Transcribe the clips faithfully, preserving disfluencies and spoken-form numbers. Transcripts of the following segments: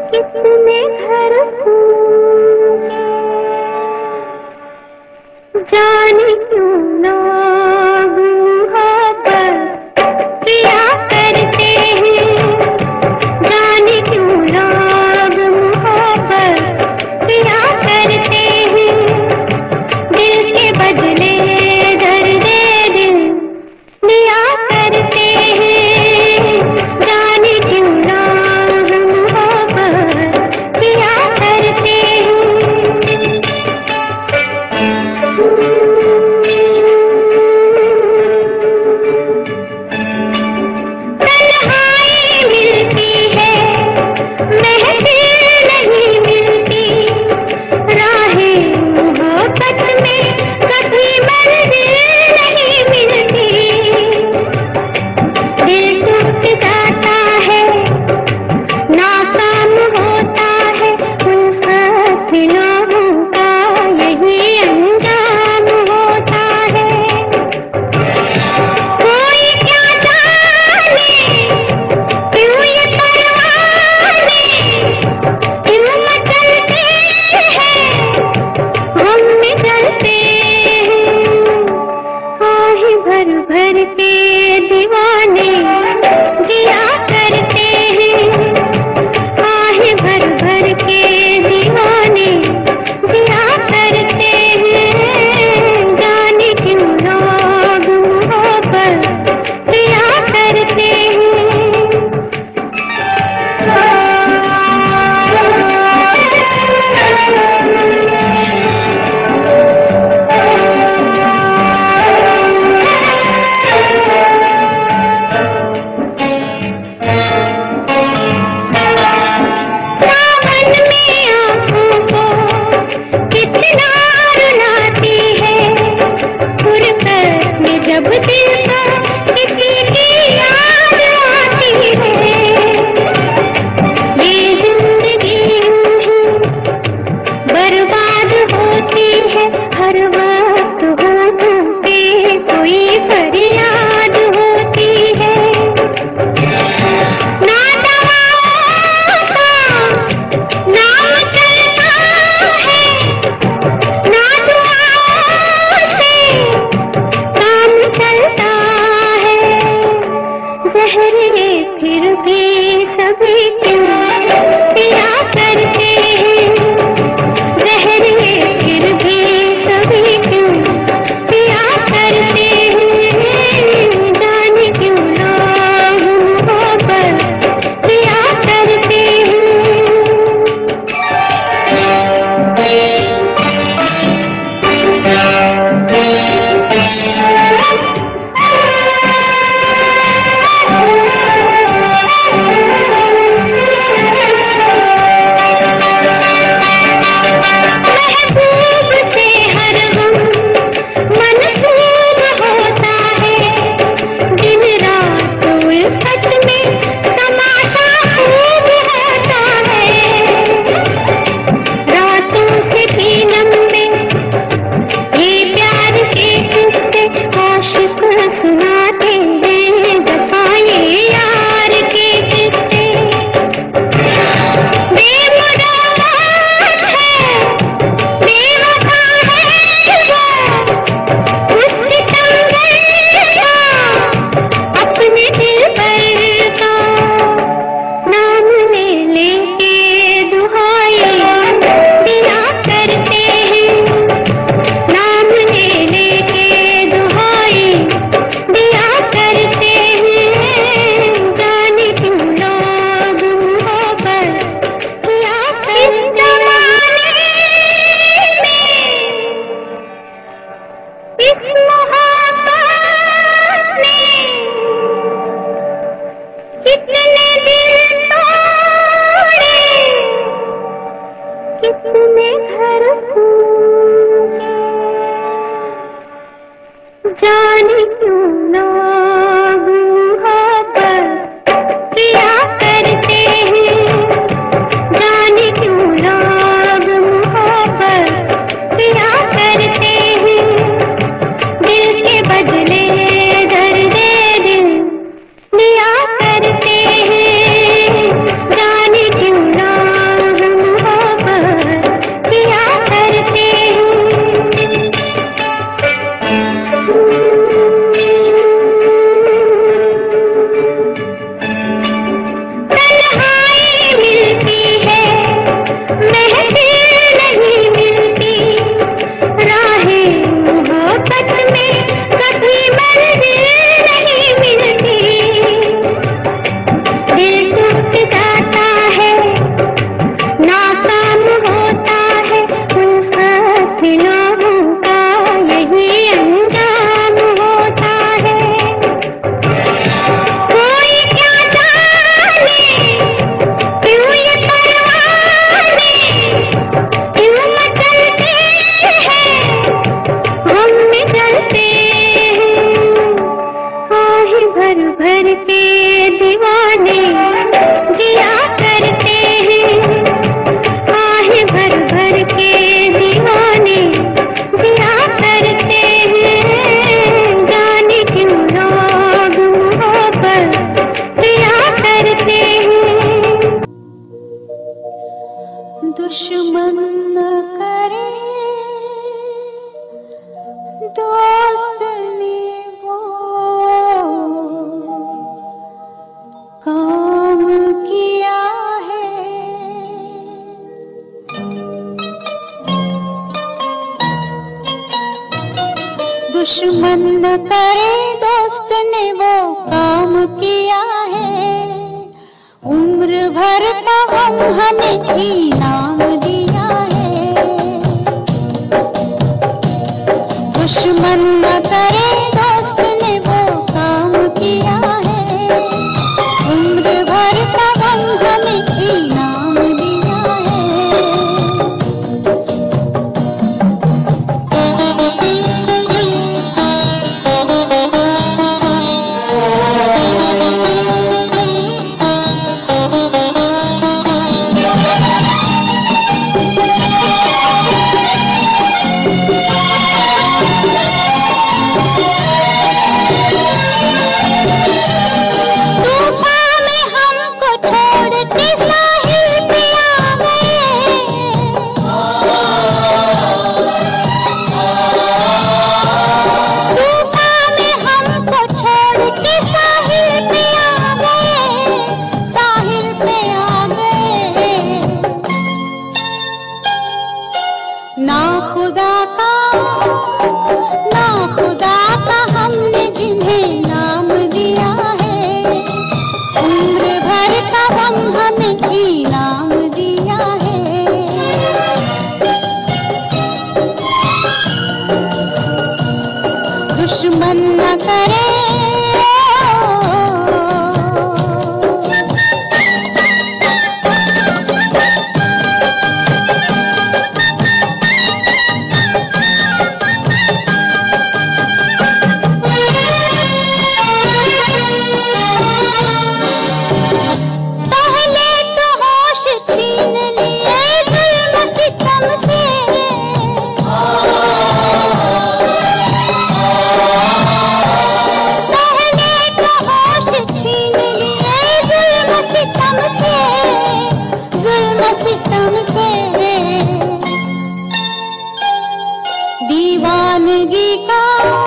कितने घर जाने क्यों लोग मोहब्बत किया करते हैं, जाने क्यों लोग मोहब्बत किया करते हैं। दिल के बदले दर्द दिल लिया करते हैं, जाने क्यों लोग मोहब्बत किया करते हैं। दुश्मन न करे दोस्त ने वो काम किया है। दुश्मन न करे दोस्त ने वो काम किया है। उम्र भर का गम हमें इनाम दिया है। दुश्मन न करे दोस्त ने वो काम किया है। उम्र भर का गम हमें इनाम दिया है। ना खुदा का ना खुदा का हमने जिन्हें नाम दिया है। उम्र भर का गम हमें इनाम दिया है। दुश्मन न करे दीवानगी का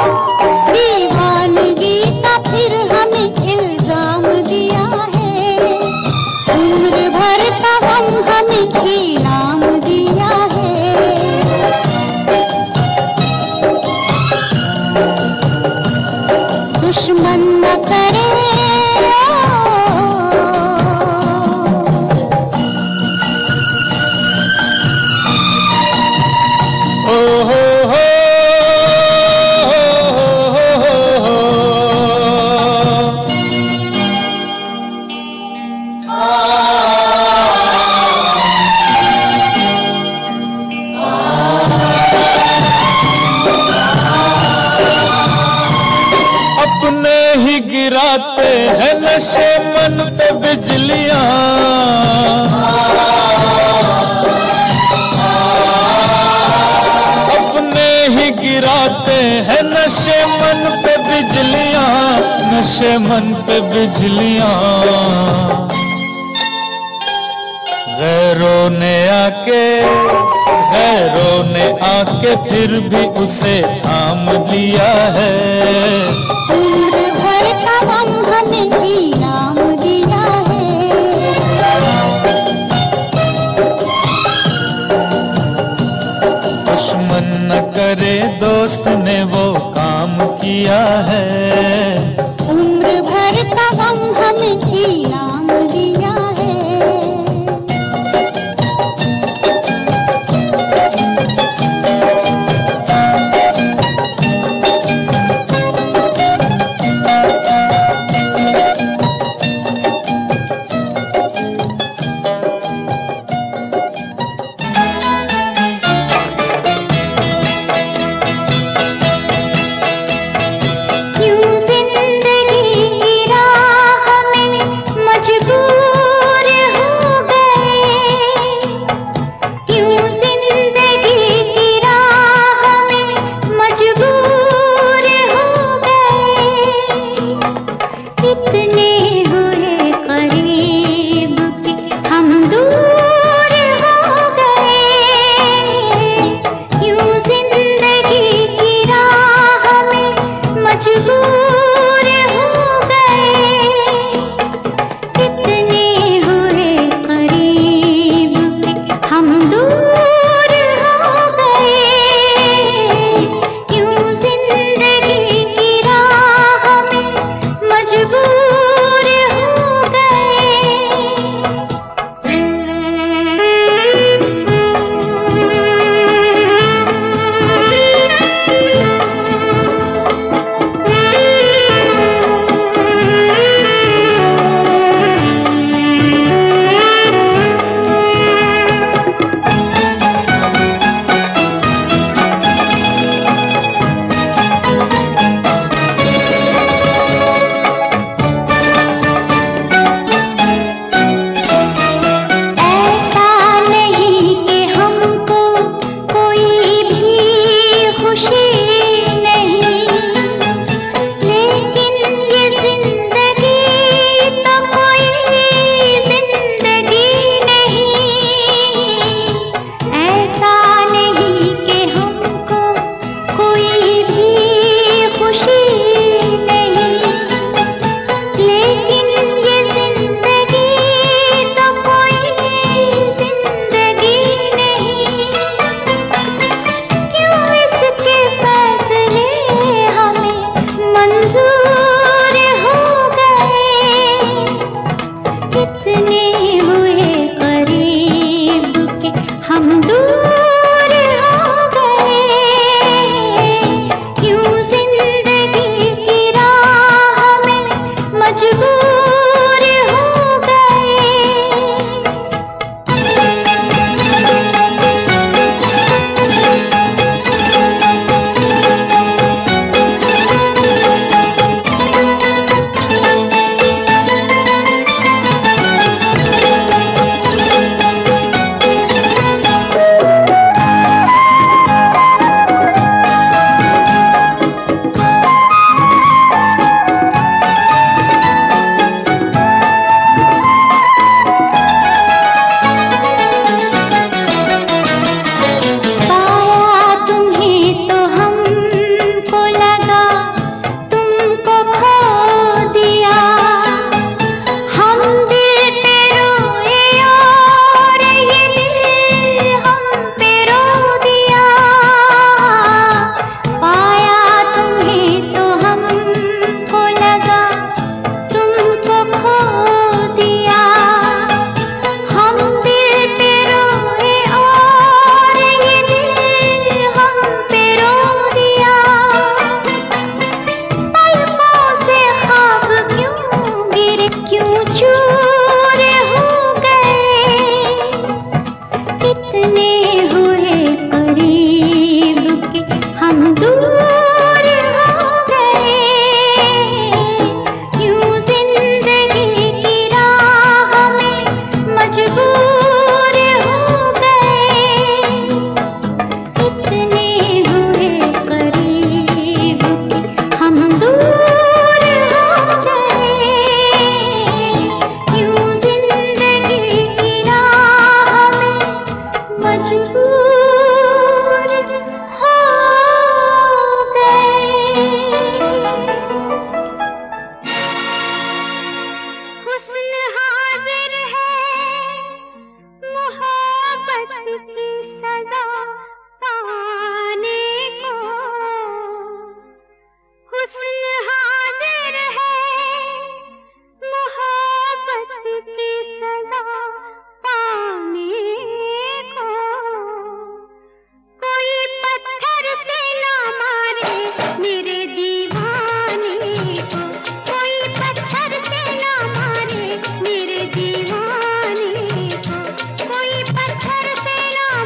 दीवानगी का फिर हमें इल्जाम दिया है। उम्र भर का गम हमें इनाम दिया है। दुश्मन न करे गिराते हैं नशे मन पे बिजलियां। अपने ही गिराते हैं नशे मन पे बिजलियां, नशे मन पे बिजलियां। गैरों ने आके गैरों ने आके फिर भी उसे थाम लिया है। उम्र भर का गम हमें इनाम दिया है। दुश्मन न करे दोस्त ने वो काम किया है। उम्र भर का गम हमें इनाम दिया है। क्यों की सजा पाने को हुस्न हाजिर है, मोहब्बत की सजा पाने को। कोई पत्थर से ना मारे मेरे दीवाने को, कोई पत्थर से ना मारे मेरे दीवाने को, कोई पत्थर से ना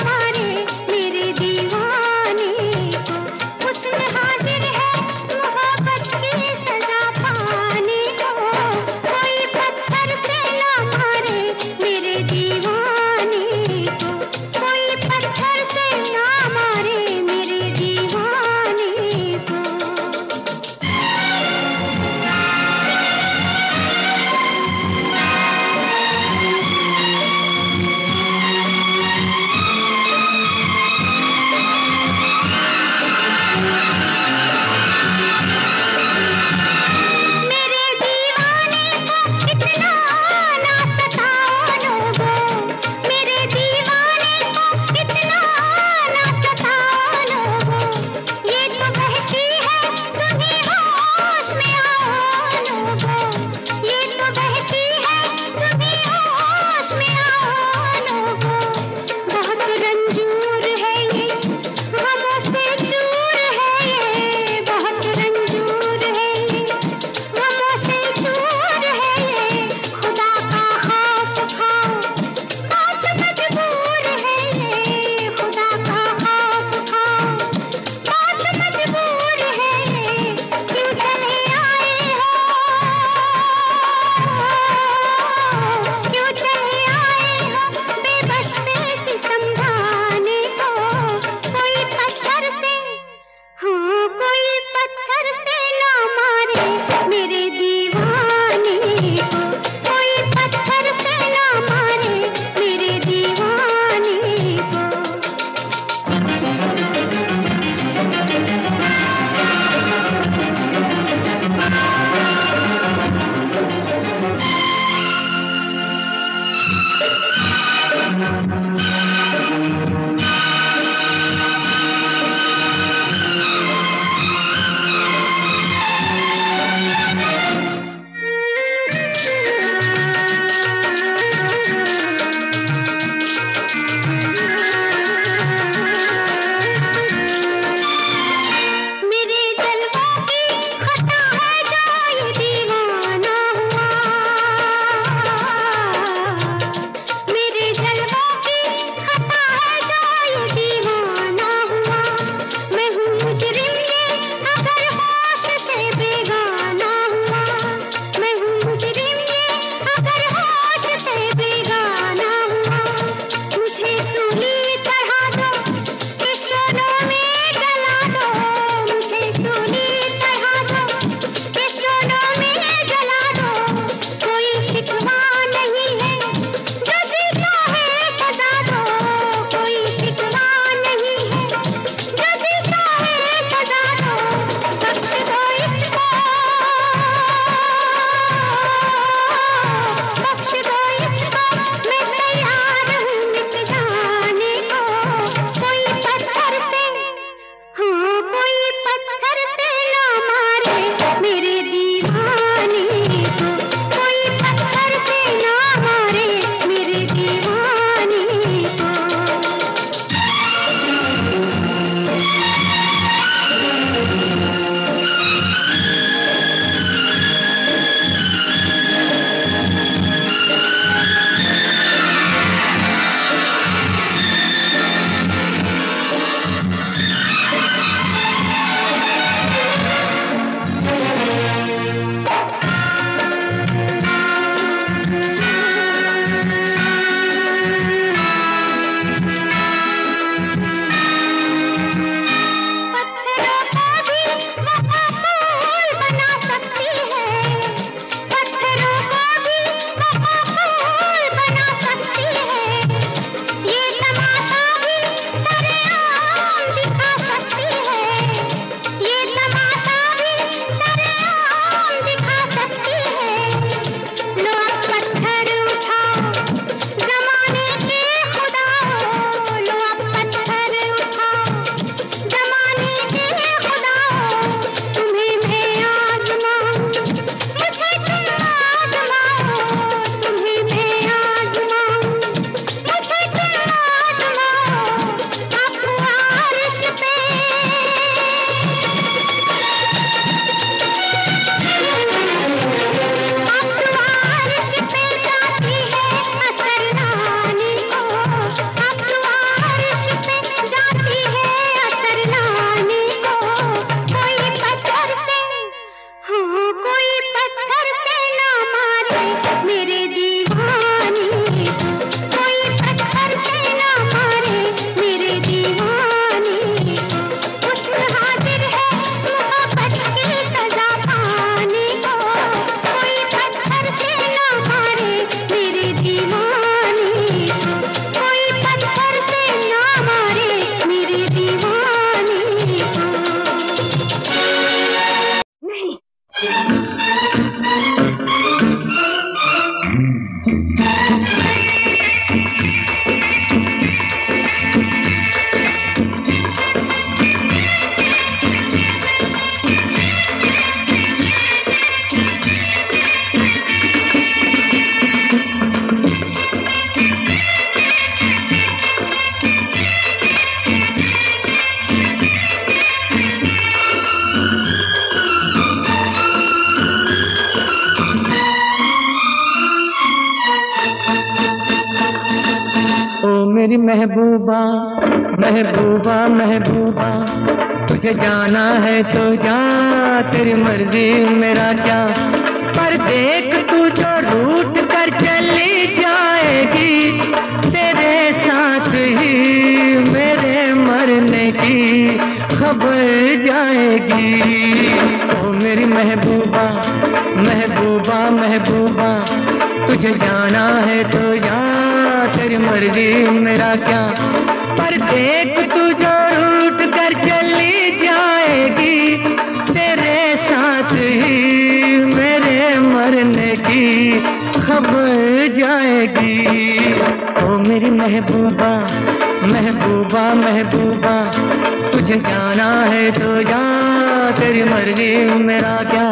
मेरी महबूबा महबूबा महबूबा, तुझे जाना है तो जा, तेरी मर्जी मेरा क्या। पर देख तू जो रूठ कर चली जाएगी, तेरे साथ ही मेरे मरने की खबर जाएगी। ओ मेरी महबूबा महबूबा महबूबा, तुझे जाना है तो जा, तेरी मर्जी मेरा क्या। पर देख तू जो रूठ कर चली जाएगी, तेरे साथ ही मेरे मरने की खबर जाएगी। ओ मेरी महबूबा महबूबा महबूबा, तुझे जाना है तो जा, तेरी मर्जी मेरा क्या।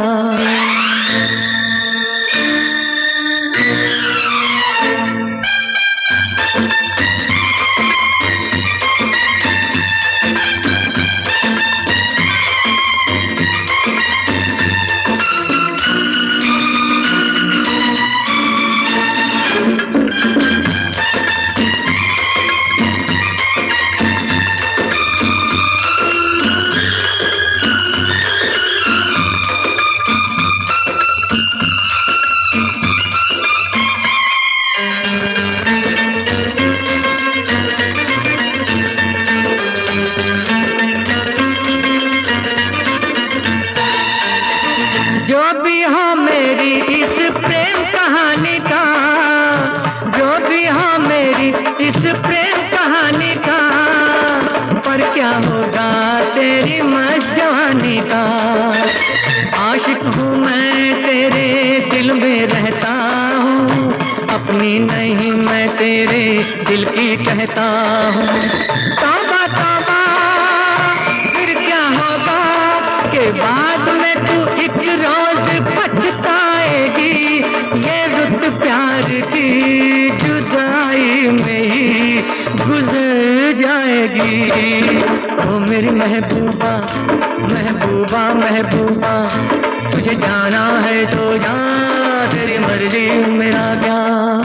आशिक हूँ मैं तेरे दिल में रहता हूँ, अपनी नहीं मैं तेरे दिल की कहता हूँ। तौबा तौबा फिर क्या होगा कि बाद में तू एक रोज पछताएगी, ये रुत प्यार की जुदाई में ही गुजर जाएगी। ओ मेरी महबूबा महबूबा महबूबा, तुझे जाना है तो जा, तेरी मर्जी मेरा क्या।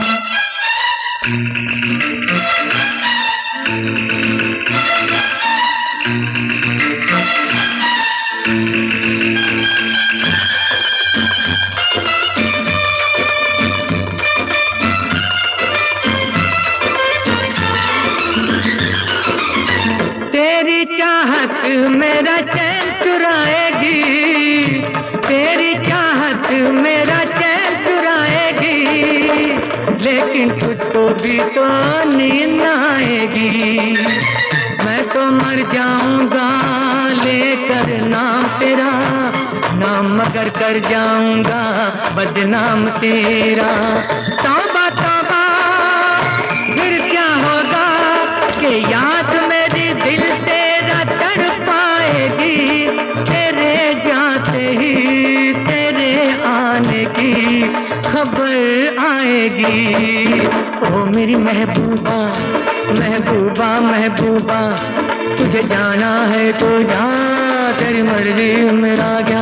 तेरी चाहत मेरा चैन चुराएगी, तेरी चाहत मेरा चैन चुराएगी, लेकिन तुझको भी तो नींद आएगी। मैं तो मर जाऊंगा लेकर नाम तेरा, नाम मगर कर जाऊंगा बदनाम तेरा। तौबा तौबा फिर क्या होगा कि याद मेरी दिल तेरा तड़पाएगी, तेरे जाते ही तेरे आने की खबर आएगी। ओ मेरी महबूबा महबूबा महबूबा, तुझे जाना है तो जा, तेरी मर्जी मेरा क्या।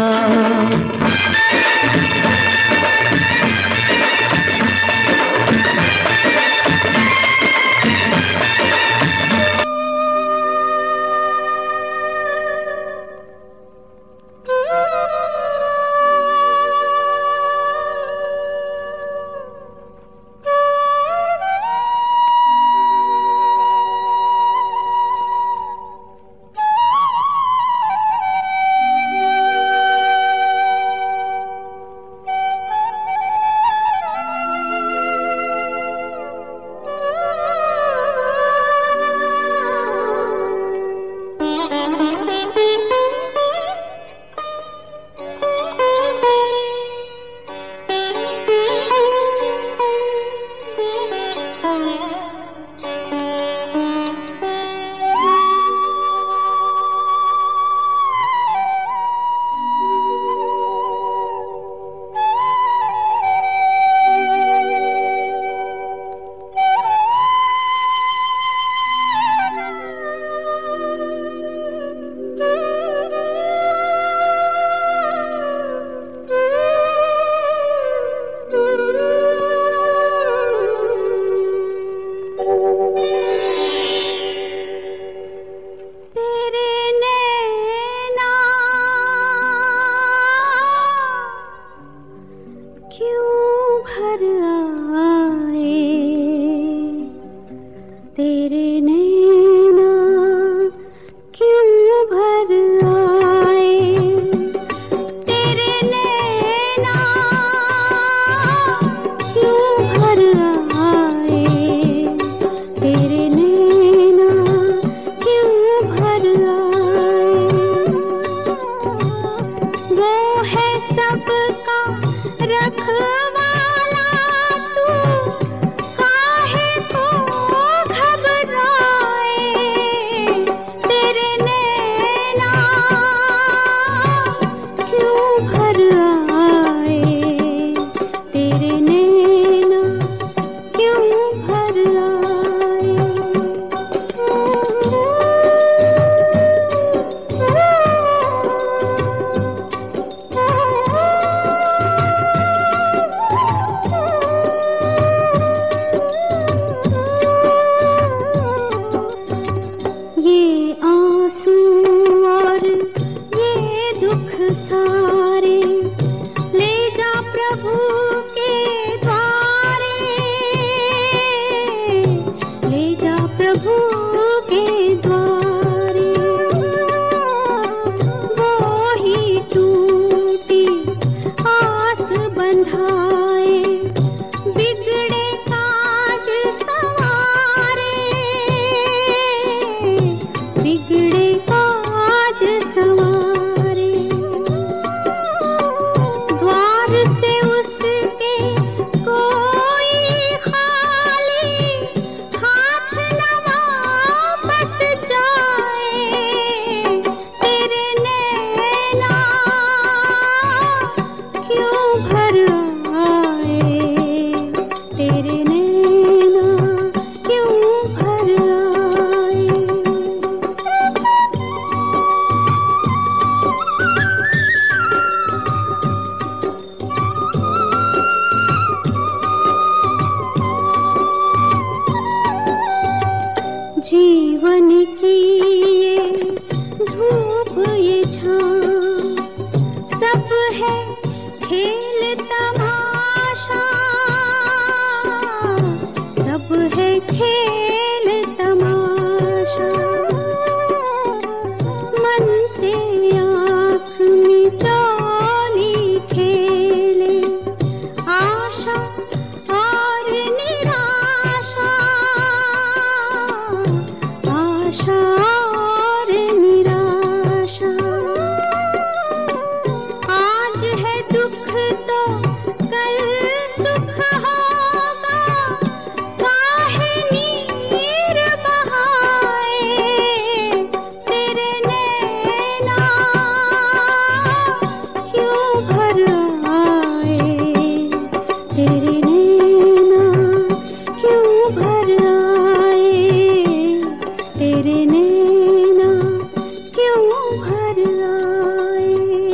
तेरे नैना क्यों भर आए, तेरे नैना क्यों भर आए, तेरे नैना क्यों भर आए। वो है सबका रखवाला तू काहे को घबराए, तेरे नैना क्यों भर आए, तेरे नैना क्यों भर आए। ये आंसू और ये दुख सारे ले जा प्रभु के द्वारे, ले जा प्रभु के द्वारे। वो ही टूटी आस बंधाए, बिगड़े काज सवारे, बिगड़े काज सवारे। द्वार से उसके कोई खाली हाथ न वापस जाए, तेरे नैना क्यों भर आए, तेरे नैना क्यों भर आए। जीवन की ये धूप ये छाँव सब है खेल तमाशा, सब है खेल तमाशा। मन से आँख मिचौली खेले आशा और निराशा, आशा और निराशा। आज है दुख तो कल सुख होगा, काहे नीर बहाए, तेरे नैना क्यों भर आए, तेरे नैना क्यों भर आए, तेरे नैना क्यों भर आए।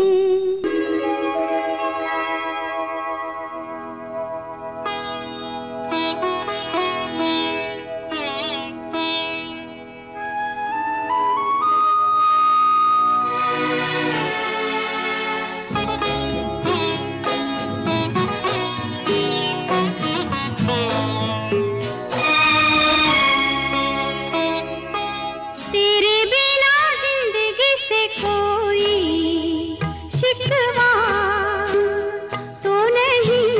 तेरे बिना जिंदगी से कोई शिकवा तो नहीं,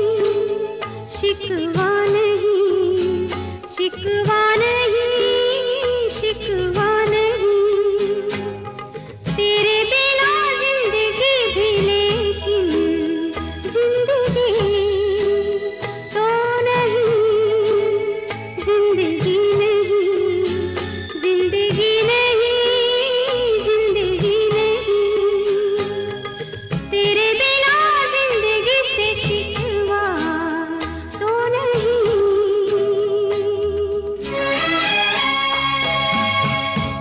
शिकवा नहीं, शिकवा नहीं, शिकवा नहीं। तेरे बिना जिंदगी भी लेकिन जिंदगी तो नहीं, जिंदगी नहीं, जिंदगी नहीं, जिंदगी नहीं। तेरे बिना जिंदगी से शिकवा तो नहीं।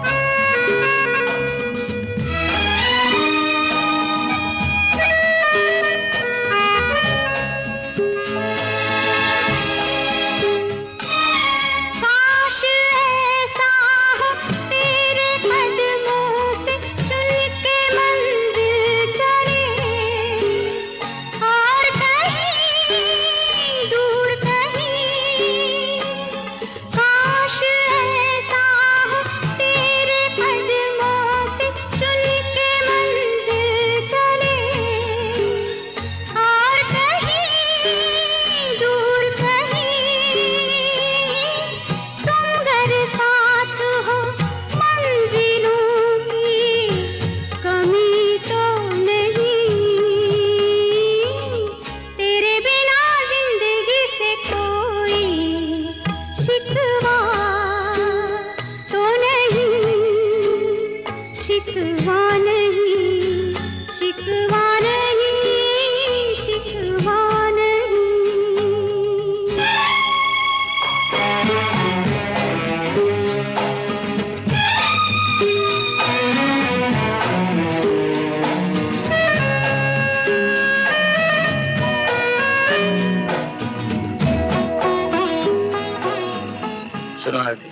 भारती,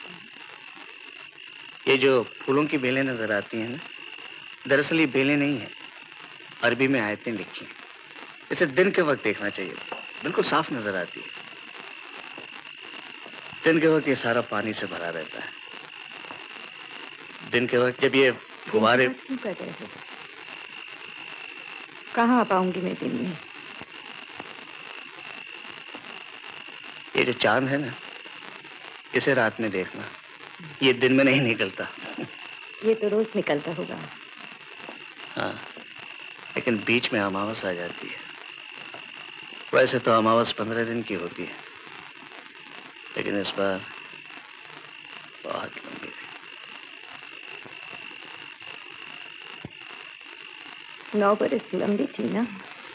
ये जो फूलों की बेलें नजर आती हैं ना, दरअसल ये बेलें नहीं है, अरबी में आयतें लिखी हैं। इसे दिन के वक्त देखना चाहिए, बिल्कुल साफ नजर आती है। दिन के वक्त ये सारा पानी से भरा रहता है। दिन के वक्त जब ये फुवारे क्यों कर रहे हो? कहाँ आ पाऊंगी मैं दिन में? ये जो चांद है ना, इसे रात में देखना, ये दिन में नहीं निकलता। ये तो रोज निकलता होगा। हाँ, लेकिन बीच में अमावस आ जाती है। वैसे तो अमावस पंद्रह दिन की होती है, लेकिन इस बार बहुत लंबी थी। नौ बरस लंबी थी ना।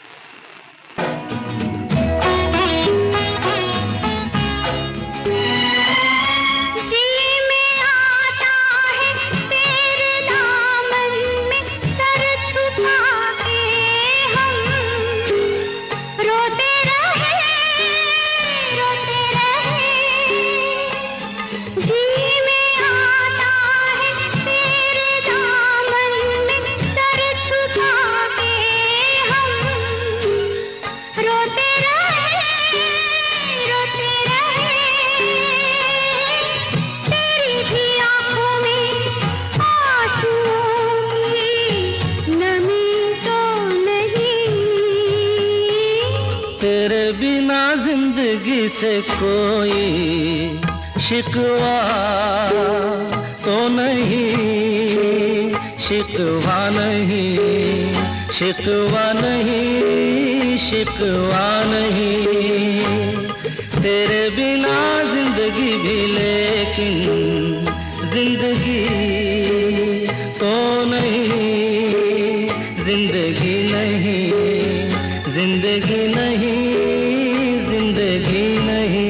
से कोई शिकवा तो नहीं, शिकवा नहीं, शिकवा नहीं, शिकवा नहीं। तेरे बिना जिंदगी भी लेकिन जिंदगी तो नहीं, जिंदगी नहीं, जिंदगी नहीं, जिंदगी नहीं।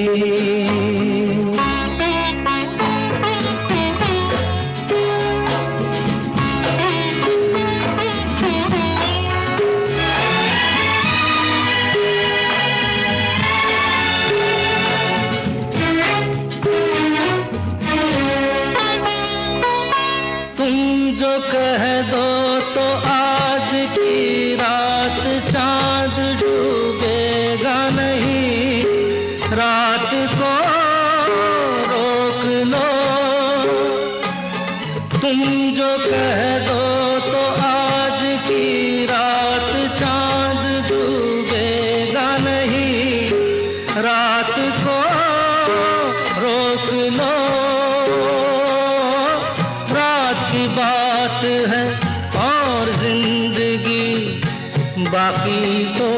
तुम जो कह दो तो आज की रात चांद डूबेगा नहीं, रात को रोक लो। तुम जो कह दो तो आज की रात चांद डूबेगा नहीं, रात को रोक लो। रात की बात है और जिंदगी बाकी तो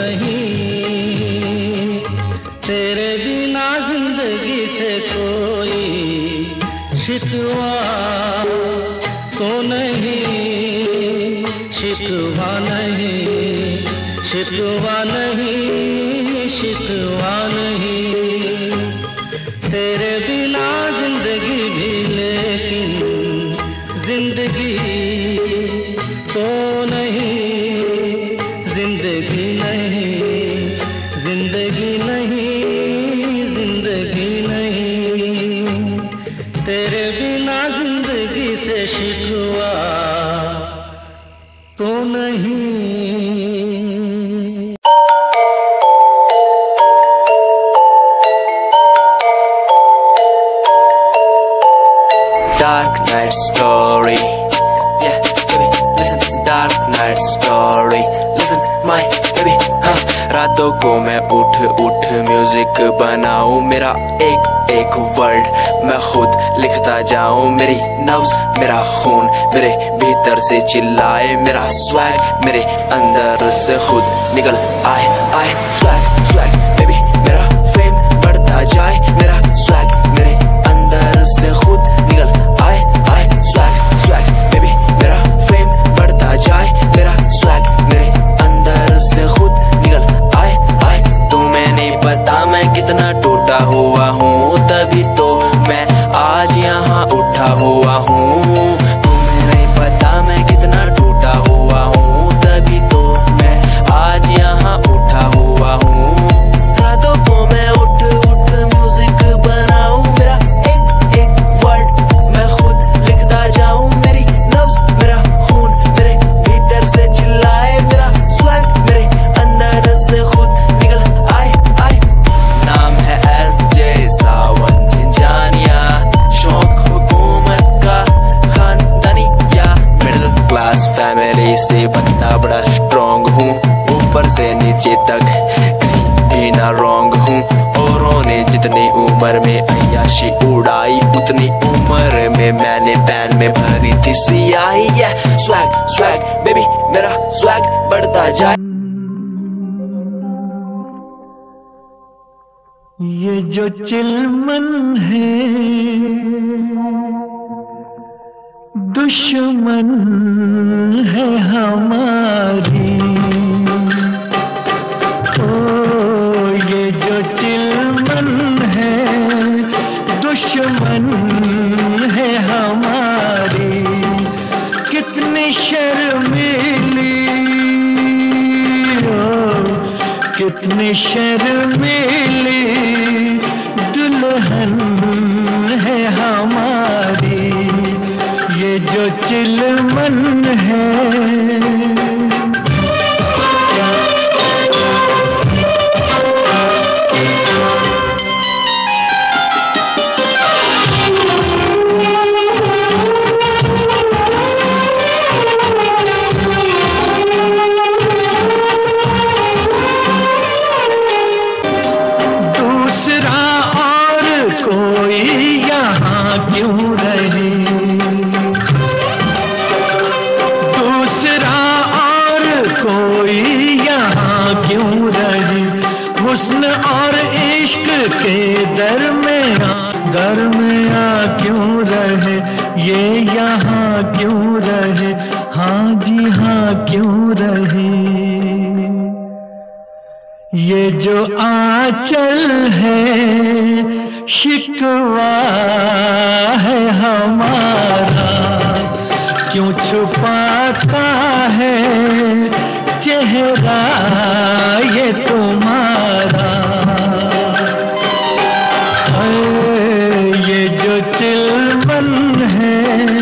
नहीं। तेरे बिना जिंदगी से कोई शिकवा तो नहीं, शिकवा नहीं, शिकवा नहीं, शिकवा नहीं। तेरे बिना जिंदगी भी लेकिन जिंदगी तो नहीं, जिंदगी नहीं, जिंदगी नहीं, जिंदगी नहीं। तेरे बिना जिंदगी से शिकवा तो नहीं। Dark night story, yeah, baby, listen. Dark night story, listen, my baby, हाँ। रातों को मैं उठ उठ म्यूजिक बनाऊं, मेरा एक एक वर्ड मैं खुद लिखता जाऊं। मेरी नब्ज मेरा खून मेरे भीतर से चिल्लाए, मेरा स्वैग मेरे अंदर से खुद निकल आए आए। स्वैग स्वैग बेबी, मेरा फेम बढ़ता जाए, मेरा स्वैग मेरे अंदर से खुद निकल आए आए। स्वैग स्वैग बेबी, मेरा फेम बढ़ता जाए, मेरा स्वैग मेरे अंदर से खुद निकल आए आए। तुम्हें नहीं पता मैं कितना टूटा हुआ हूँ, तभी तो मैं आज यहाँ उठा हुआ हूँ। तुम्हें नहीं पता मैं कितना टूटा हुआ हूँ, तभी तो मैं आज यहाँ उठा हुआ हूँ। रातों को मैं उठ उठ म्यूजिक बनाऊं, मेरा एक उतनी उम्र में मैंने पैन में भरी थी सियाही। yeah, swag swag baby मेरा swag बढ़ता जाए। ये जो चिलमन है दुश्मन है हमारी। ओ ये जो चिलमन है दुश्मन है हमारी। कितनी शर्मीली ओ कितनी शर्मीली दुल्हन है हमारी। ये जो चिलमन है हुस्न और इश्क के दरमियाँ दरमियाँ क्यों रहे ये यहाँ क्यों रहे। हाँ जी हाँ क्यों रहे। ये जो आंचल है शिकवा है हमारा। क्यों छुपाता है चेहरा ये तुम्हारा। ये जो चिलमन है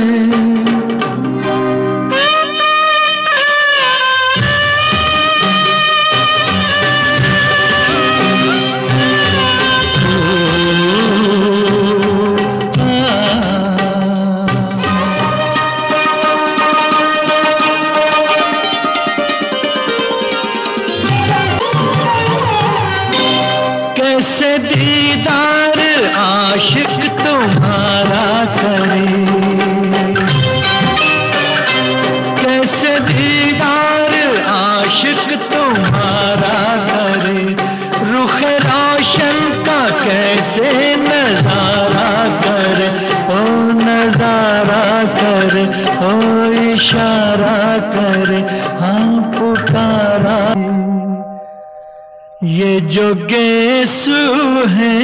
कैसे दीदार आशिक तुम्हारा करे। कैसे दीदार आशिक तुम्हारा करे। रुख रोशन का कैसे नजारा करे। ओ नजारा करे ओ इशारा करे हाँ पुकारा। ये जो गेसू है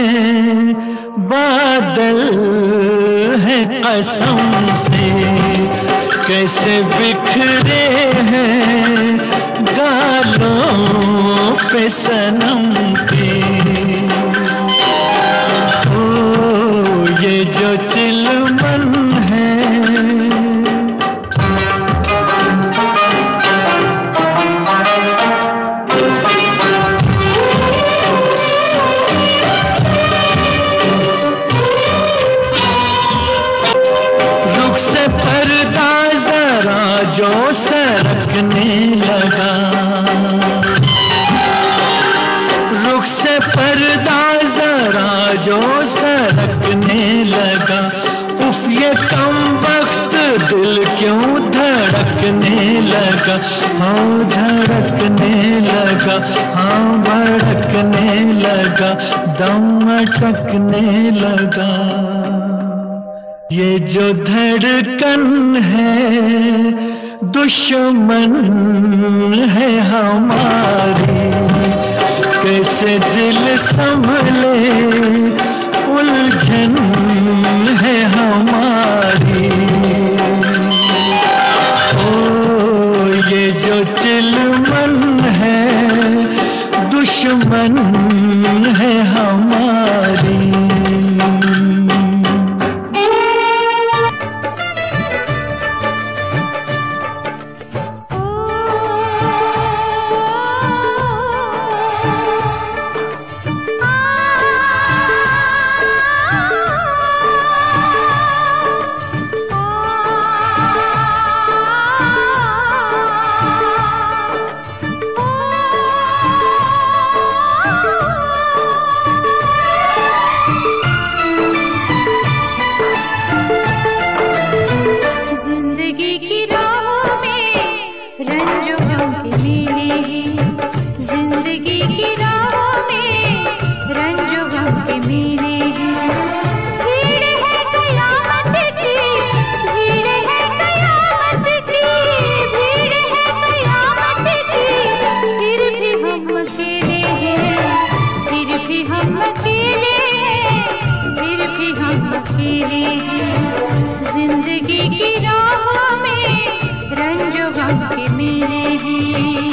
बादल है कसम से। कैसे बिखरे हैं गालों पे सनम के। ओ ये जो चिलमन है से पर्दा जरा जो सरकने लगा। रुख से पर्दा जरा जो सरकने लगा। उफ ये कम वक्त दिल क्यों धड़कने लगा। हाँ धड़कने लगा हाँ भड़कने लगा दम अटकने लगा। ये जो धड़कन है दुश्मन है हमारी। कैसे दिल संभले उलझन है हमारी। ओ ये जो चिलमन है दुश्मन है हमारी। आ अकेले हैं। जिंदगी की राह में रंजो गम के मेले हैं।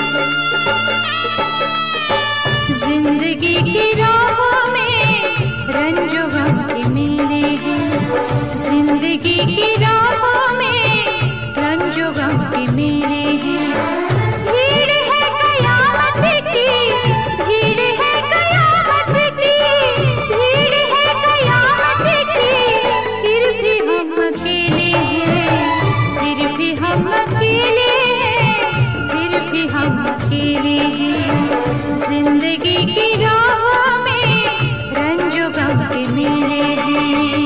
जिंदगी की राह में रंजो गम के मेले हैं। जिंदगी की राह में रंजो गम के मेले हैं। भीड़ है कयामत की, भीड़ है कयामत की, भीड़ है कयामत की, फिर भी हम अकेले हैं, फिर भी हम अकेले हैं, फिर भी हम अकेले हैं। जिंदगी की राह में रंजो गम के मेले हैं।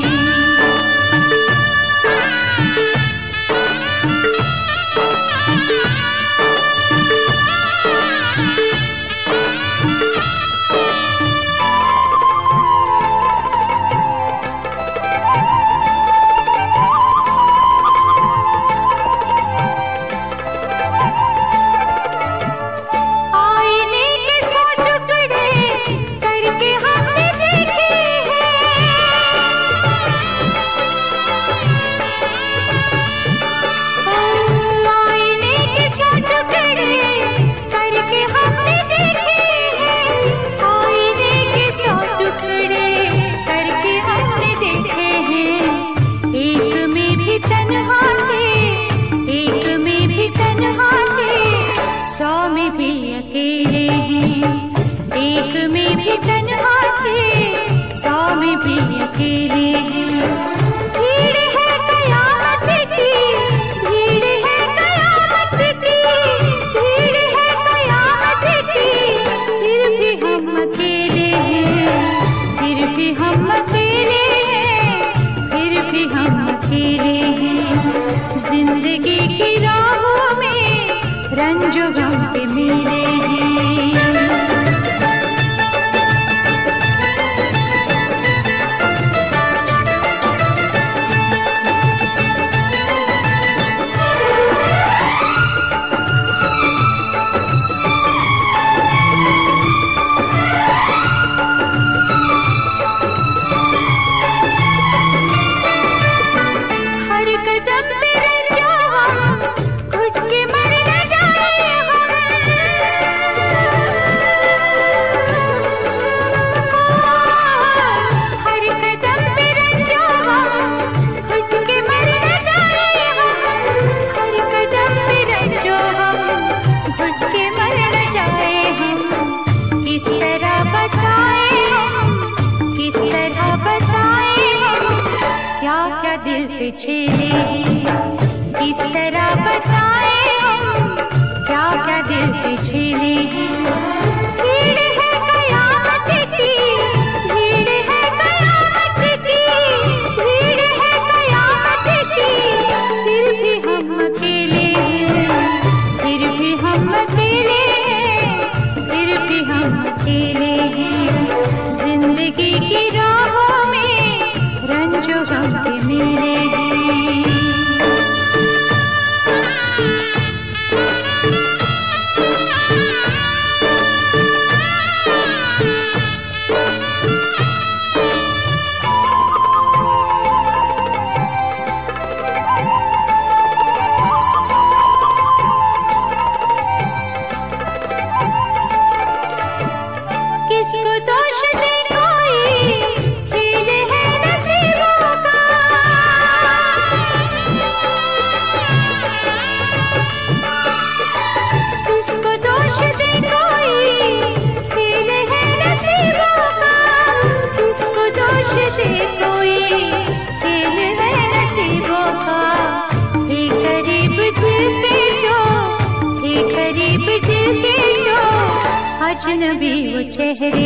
अजनबी वो चेहरे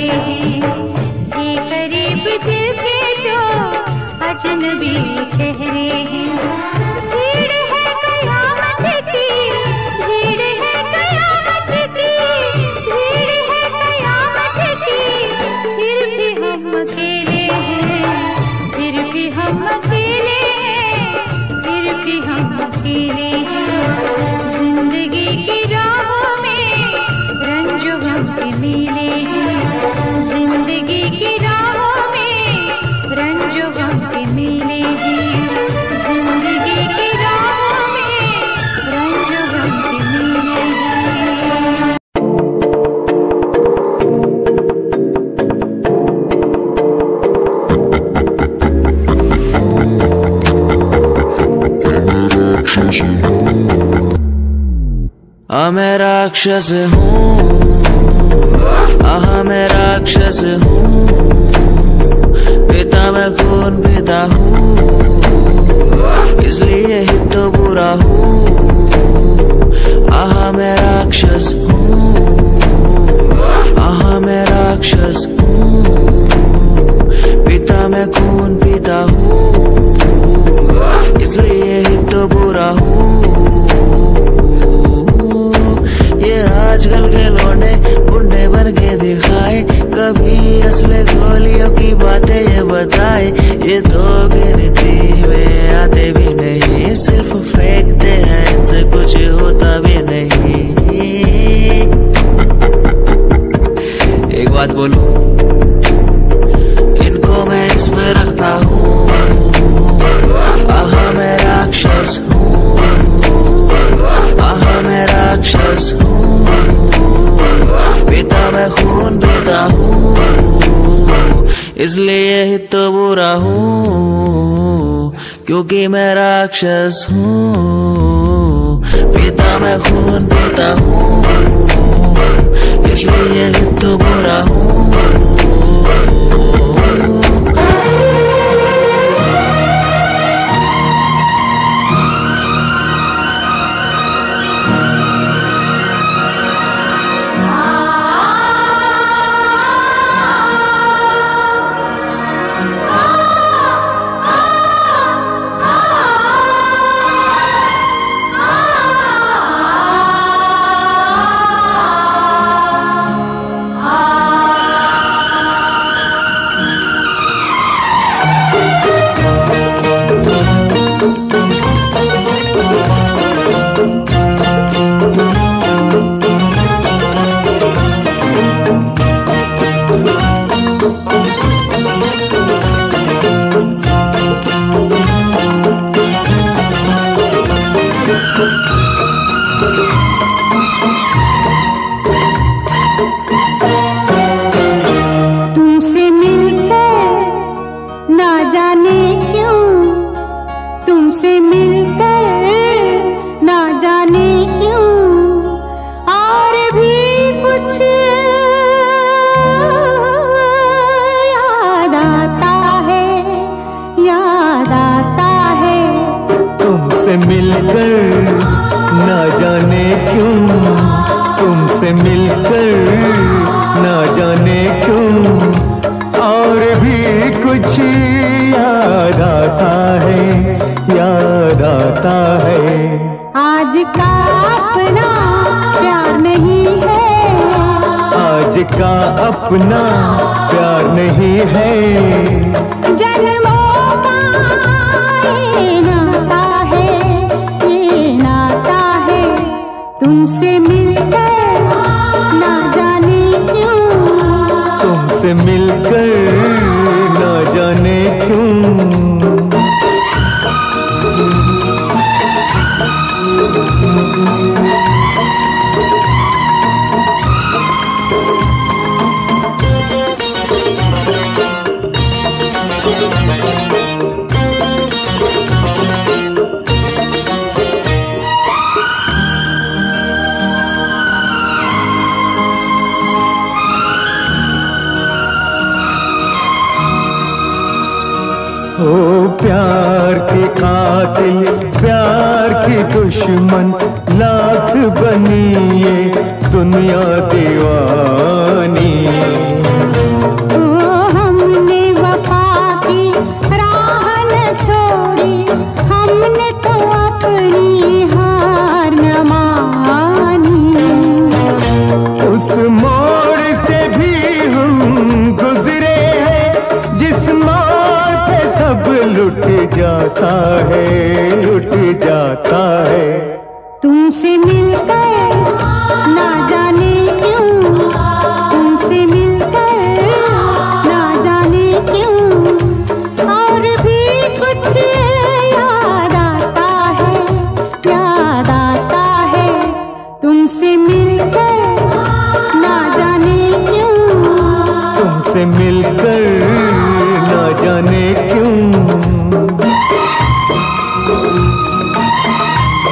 थे करीब दिल के जो अजनबी वो चेहरे हैं। भीड़ है कयामत की, भीड़ है कयामत की, भीड़ है कयामत की, फिर भी हम अकेले हैं, फिर भी हम अकेले हैं, फिर भी हम अकेले हैं। जिंदगी की राहों में रंजो गम के मेले हैं, जिंदगी की राहों में रंजो गम के मेले। आ मैं राक्षस हूँ, आहा मैं राक्षस हूँ, पीता मैं खून पीता हूँ, इसलिए ही तो बुरा हूँ। आहा मैं राक्षस हूँ, आहा मैं राक्षस हूँ, पीता मैं खून पीता हूँ, इसलिए ही तो बुरा हूँ। ये आजकल के लौंडे बुंडे बन के दिखाए, कभी असले गोलियों की बातें ये बताए, ये तो गिनती में आते भी नहीं, सिर्फ फेंकते हैं, इनसे कुछ होता भी नहीं। एक बात बोलूं, इनको मैं इसमें रखता हूँ, आहा मैं राक्षस हूँ, आहा मैं राक्षस हूँ, पीता मैं खून पीता हूँ, इसलिए ही तो बुरा हूँ, क्योंकि मैं राक्षस हूँ, पीता मैं खून पीता हूँ, इसलिए ही तो बुरा हूँ। अपना प्यार नहीं है, जन्मों का ये नाता है, ये नाता है, तुमसे मिलकर ना जाने क्यों, तुमसे मिलकर ना जाने क्यों। ओ प्यार के कातिल, प्यार की दुश्मन, लाख बनी ये दुनिया दीवानी। ओ हमने वफा की राह न छोड़ी, हमने तो अपनी हार न मानी। उस मोड़ से भी हम गुजरे हैं, जिस मोड़ पे सब लुट जाता है, लुट जाता है। तुमसे मिलकर ना जाने क्यों, तुमसे मिलकर ना जाने क्यों, और भी कुछ याद आता है, याद आता है, तुमसे मिलकर ना जाने क्यों, तुमसे मिलकर ना जाने क्यों।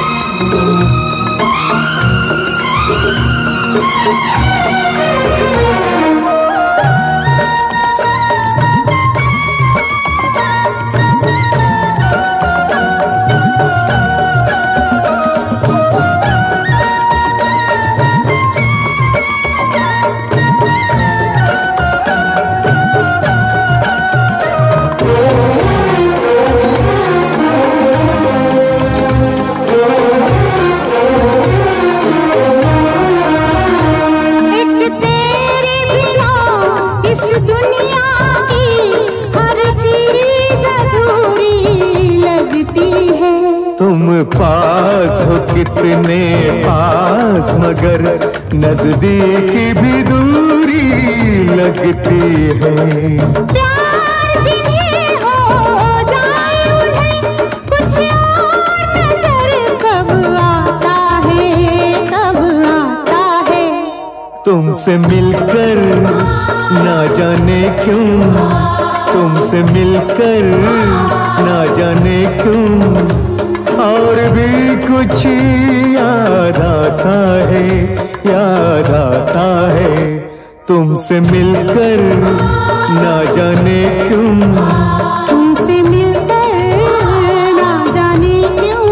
पास हो कितने पास, मगर नजदीक भी दूरी लगती है। प्यार जिन्हें हो जाए उन्हें कुछ और नजर कब आता है, कब आता है। तुमसे मिलकर ना जाने क्यों, तुमसे मिलकर ना जाने क्यों, और भी कुछ याद आता है, याद आता है। तुमसे मिलकर ना जाने क्यों, तुमसे मिलकर ना जाने क्यों।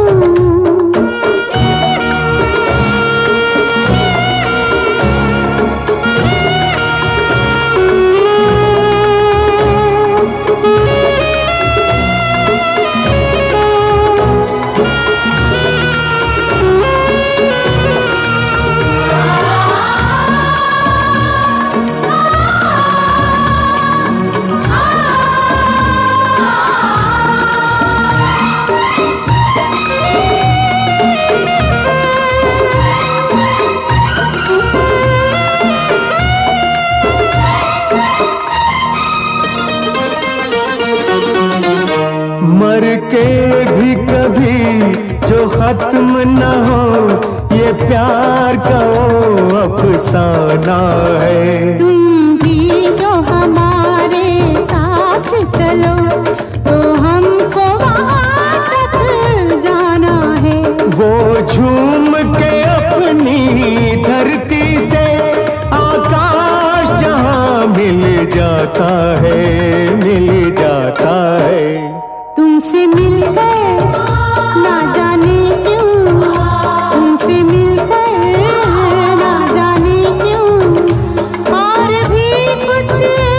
मर के भी कभी जो खत्म न हो, ये प्यार का वो अफसाना है। तुम भी जो हमारे साथ चलो तो हमको वहाँ तक जाना है। वो झूम के अपनी धरती से आकाश जहाँ मिल जाता है, मिल जाता है। तुमसे मिलकर ना जाने क्यों, तुमसे मिलकर ना जाने क्यों, और भी कुछ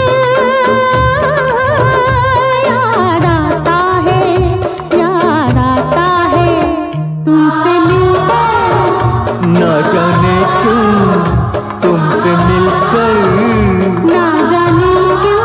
याद आता है, याद आता है। तुमसे मिलकर ना जाने क्यों, तुमसे मिलकर ना जाने क्यों।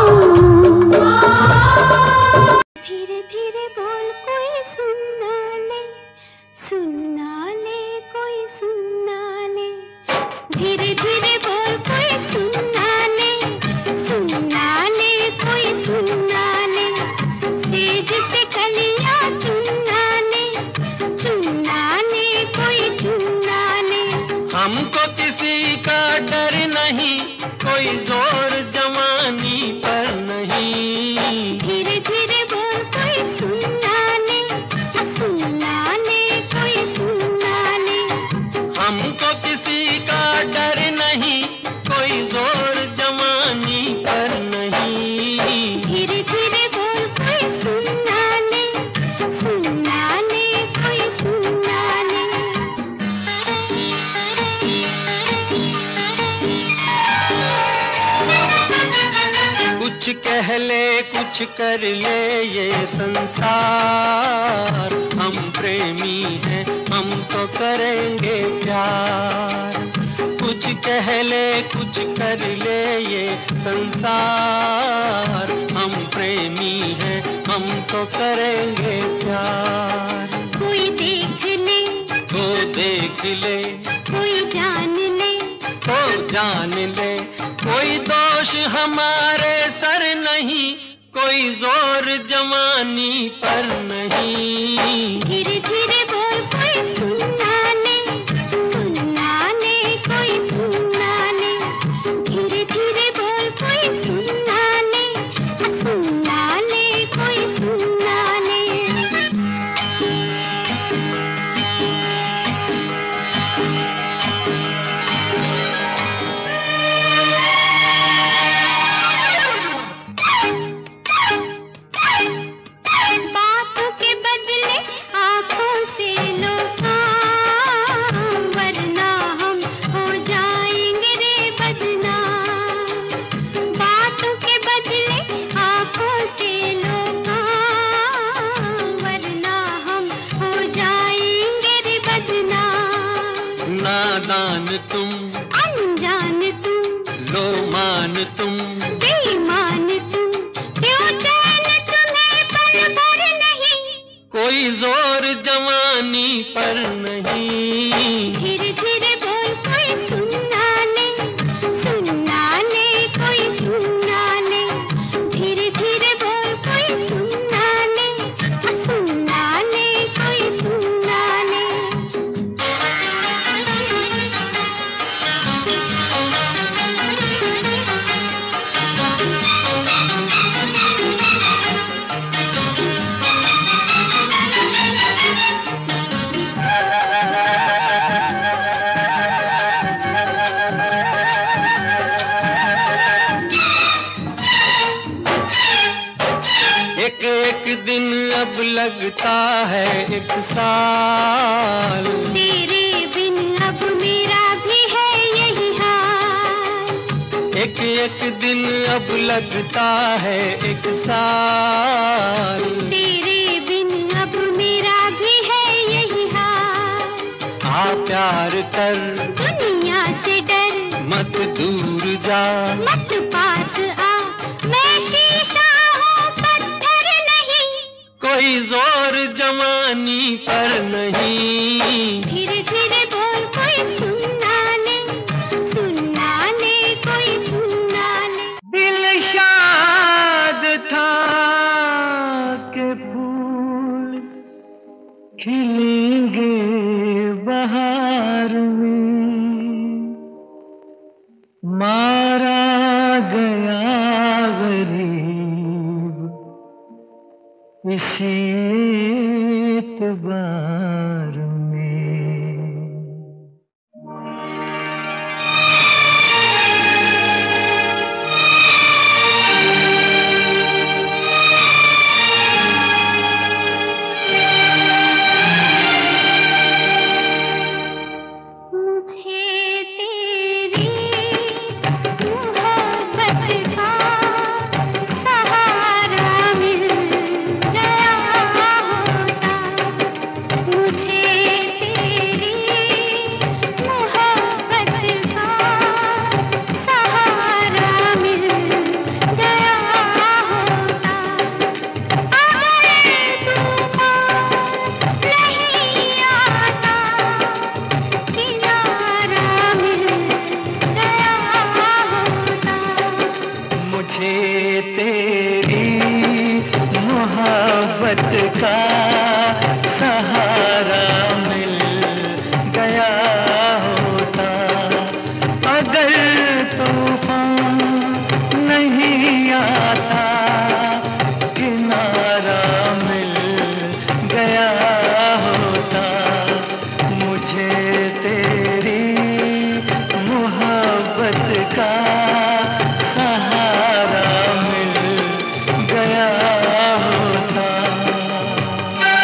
धीरे धीरे बोल कोई सुनना ले, सुनना ले कोई सुनना ले। धीरे धीरे बोल कोई सुनना ले, सुनना ले कोई सुनना ले। सेज से कलियां चुनना ले, चुनना ले कोई चुनना ले। हमको किसी का डर नहीं, कोई जोर जवानी पर नहीं। धीरे धीरे बोल कोई सुनना ले, सुनना ले कोई सुनना ले। हमको किसी का डर नहीं, कोई जोर जवानी पर नहीं। धीरे धीरे बोल कोई सुनना ले, सुनना ले कोई सुनना ले। कुछ कह ले कुछ कर ले ये संसार, हम प्रेमी हैं हम तो करेंगे प्यार। कुछ कह ले कुछ कर ले ये संसार, हम प्रेमी हैं हम तो करेंगे प्यार। कोई देख ले, तो देख ले, कोई जान ले, तो जान ले। कोई दोष हमारे सर नहीं, कोई जोर जवानी पर नहीं। धीरे धीरे बोल कोई सुनना ले, सुनना ले कोई सुनना ले। धीरे धीरे बोल कोई सुनना ले, सुनना ले कोई सुनना ले। बातों के बदले आंखों से लो काम, वरना हम हो जाएंगे रे बदनाम। बातों के बदले आंखों से लो काम, वरना हम हो जाएंगे रे बदनाम। नादान तुम, अनजान तुम, लो मान तुम, बेईमान तुम, क्यों चैन तुम्हें पल भर नहीं। कोई जोर जवानी पर नहीं। धीरे धीरे बोल कोई सुनना ले, सुनना ले कोई सुनना ले। धीरे धीरे बोल कोई सुनना ले, सुनना ले कोई सुनना ले। एक एक दिन अब लगता है एक साल, तेरे बिन अब मेरा भी है यही हाल। एक एक दिन अब लगता है एक साल, तेरे बिन अब मेरा भी है यही हाल। आ प्यार कर दुनिया से डर, मत दूर जा, मत पास आ, मैं शीशा हूँ पत्थर नहीं। कोई जोर जवानी पर नहीं। धीरे धीरे बोल कोई सुनना ले, सुनना ले कोई सुनना ले। दिल शाद था के फूल खिलेंगे बहार में, मारा गया गरीब इसी एतबार में। मुझे तेरी मोहब्बत का सहारा मिल गया होता। मुझे तेरी मोहब्बत का सहारा मिल गया होता। अगर तूफान नहीं आता, किनारा मिल गया होता। मुझे तेरी मोहब्बत का सहारा मिल गया होता। अगर तूफान नहीं आता, किनारा मिल गया होता। मुझे तेरी मोहब्बत का सहारा मिल गया होता।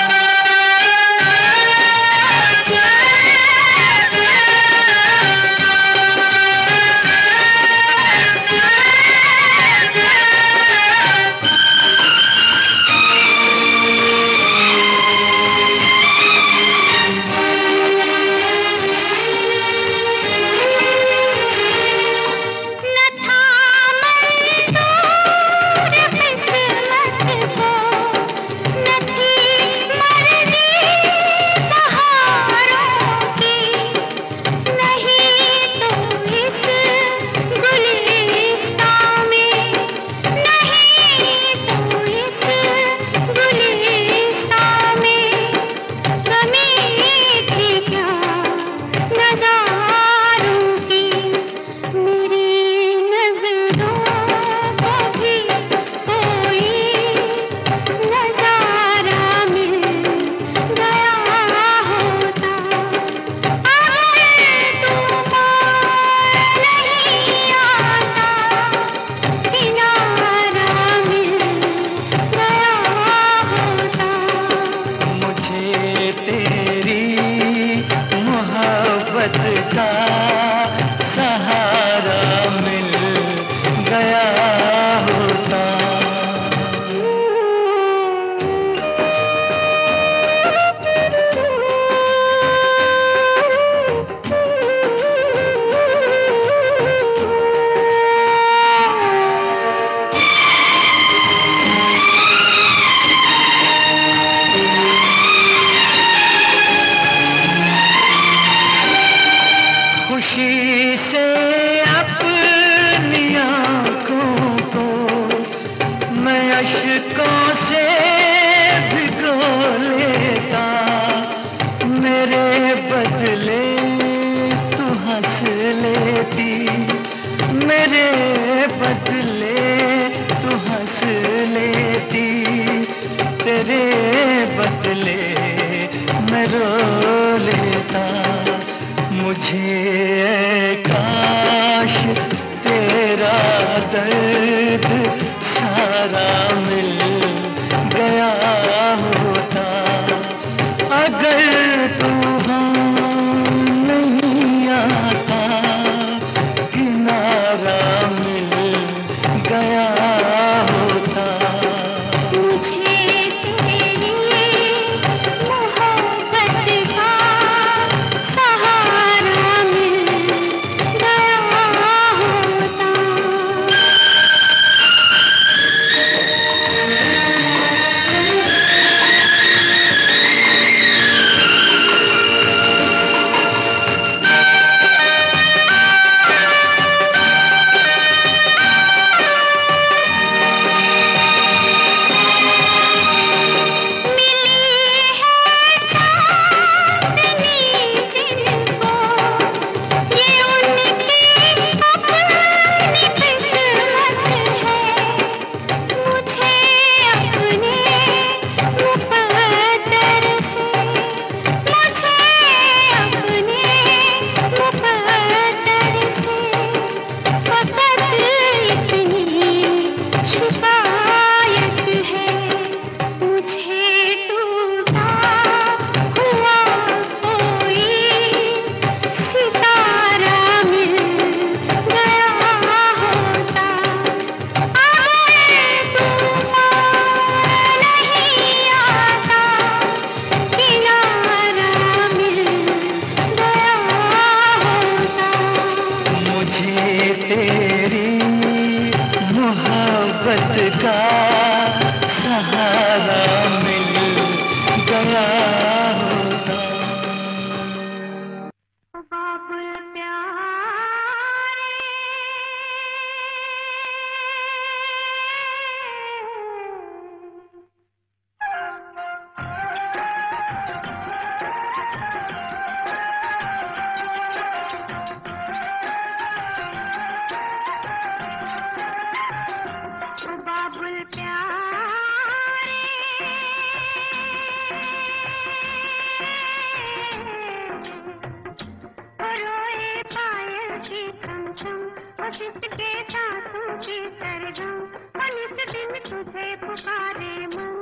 बस इसके सांसों की सरगम और इस दिन तुझे पुकारे मन।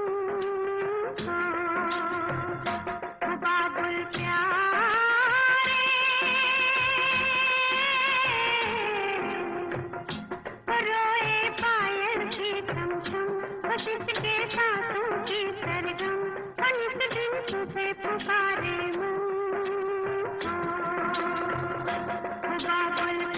हाँ, बाबुल प्यारे रोए पायल की चमचम बस इसके सांसों की सरगम और इस दिन तुझे पुकारे मन। बाबुल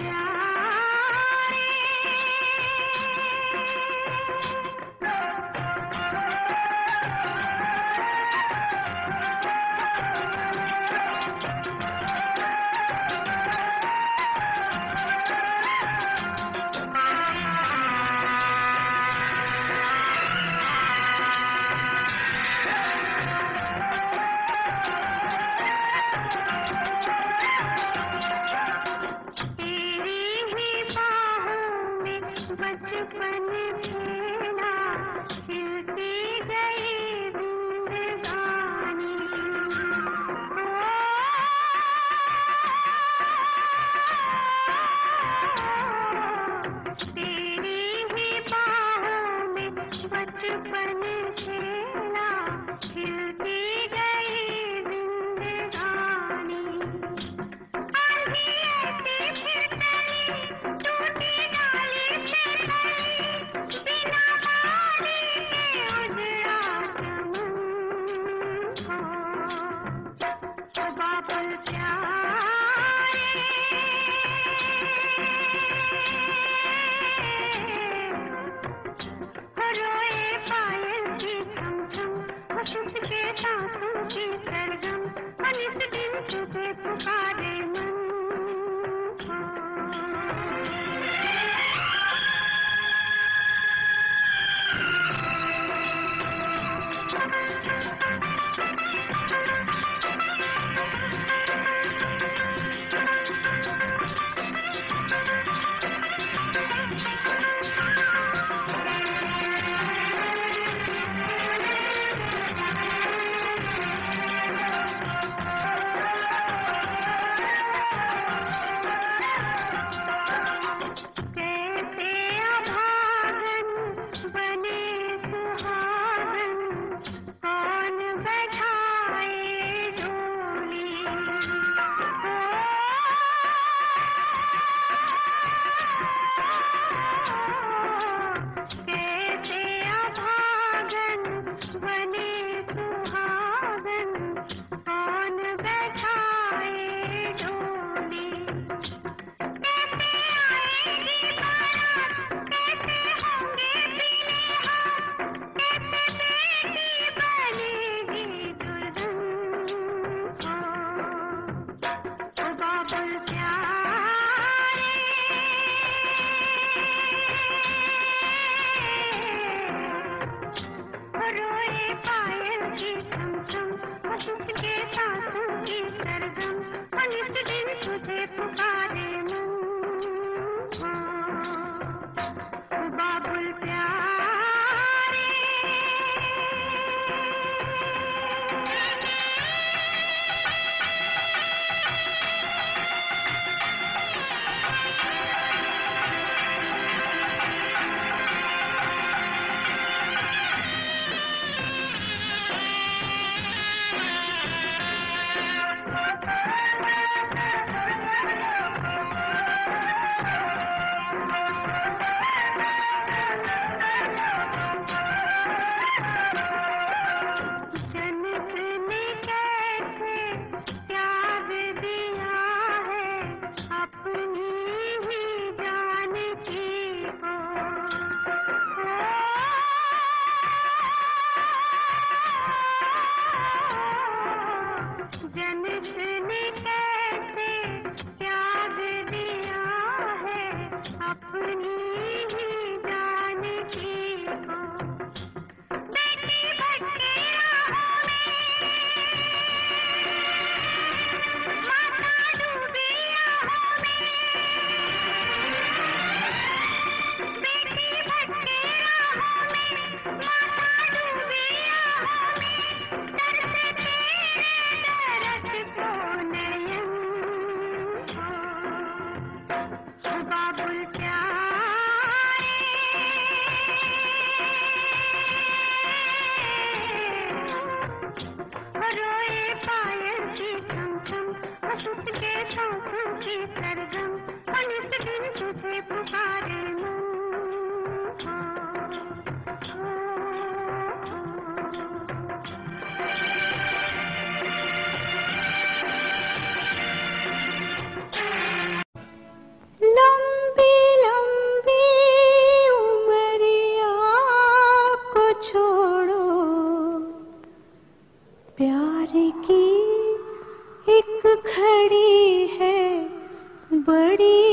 प्यार की एक घड़ी है बड़ी,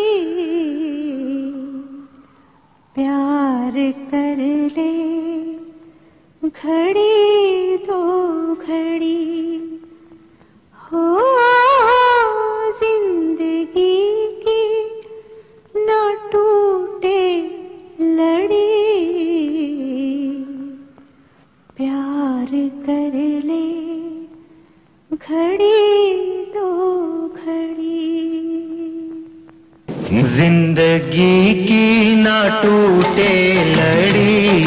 प्यार कर ले घड़ी दो घड़ी, हो जिंदगी की न टूटे लड़ी, प्यार कर ले घड़ी दो घड़ी। जिंदगी की ना टूटे लड़ी,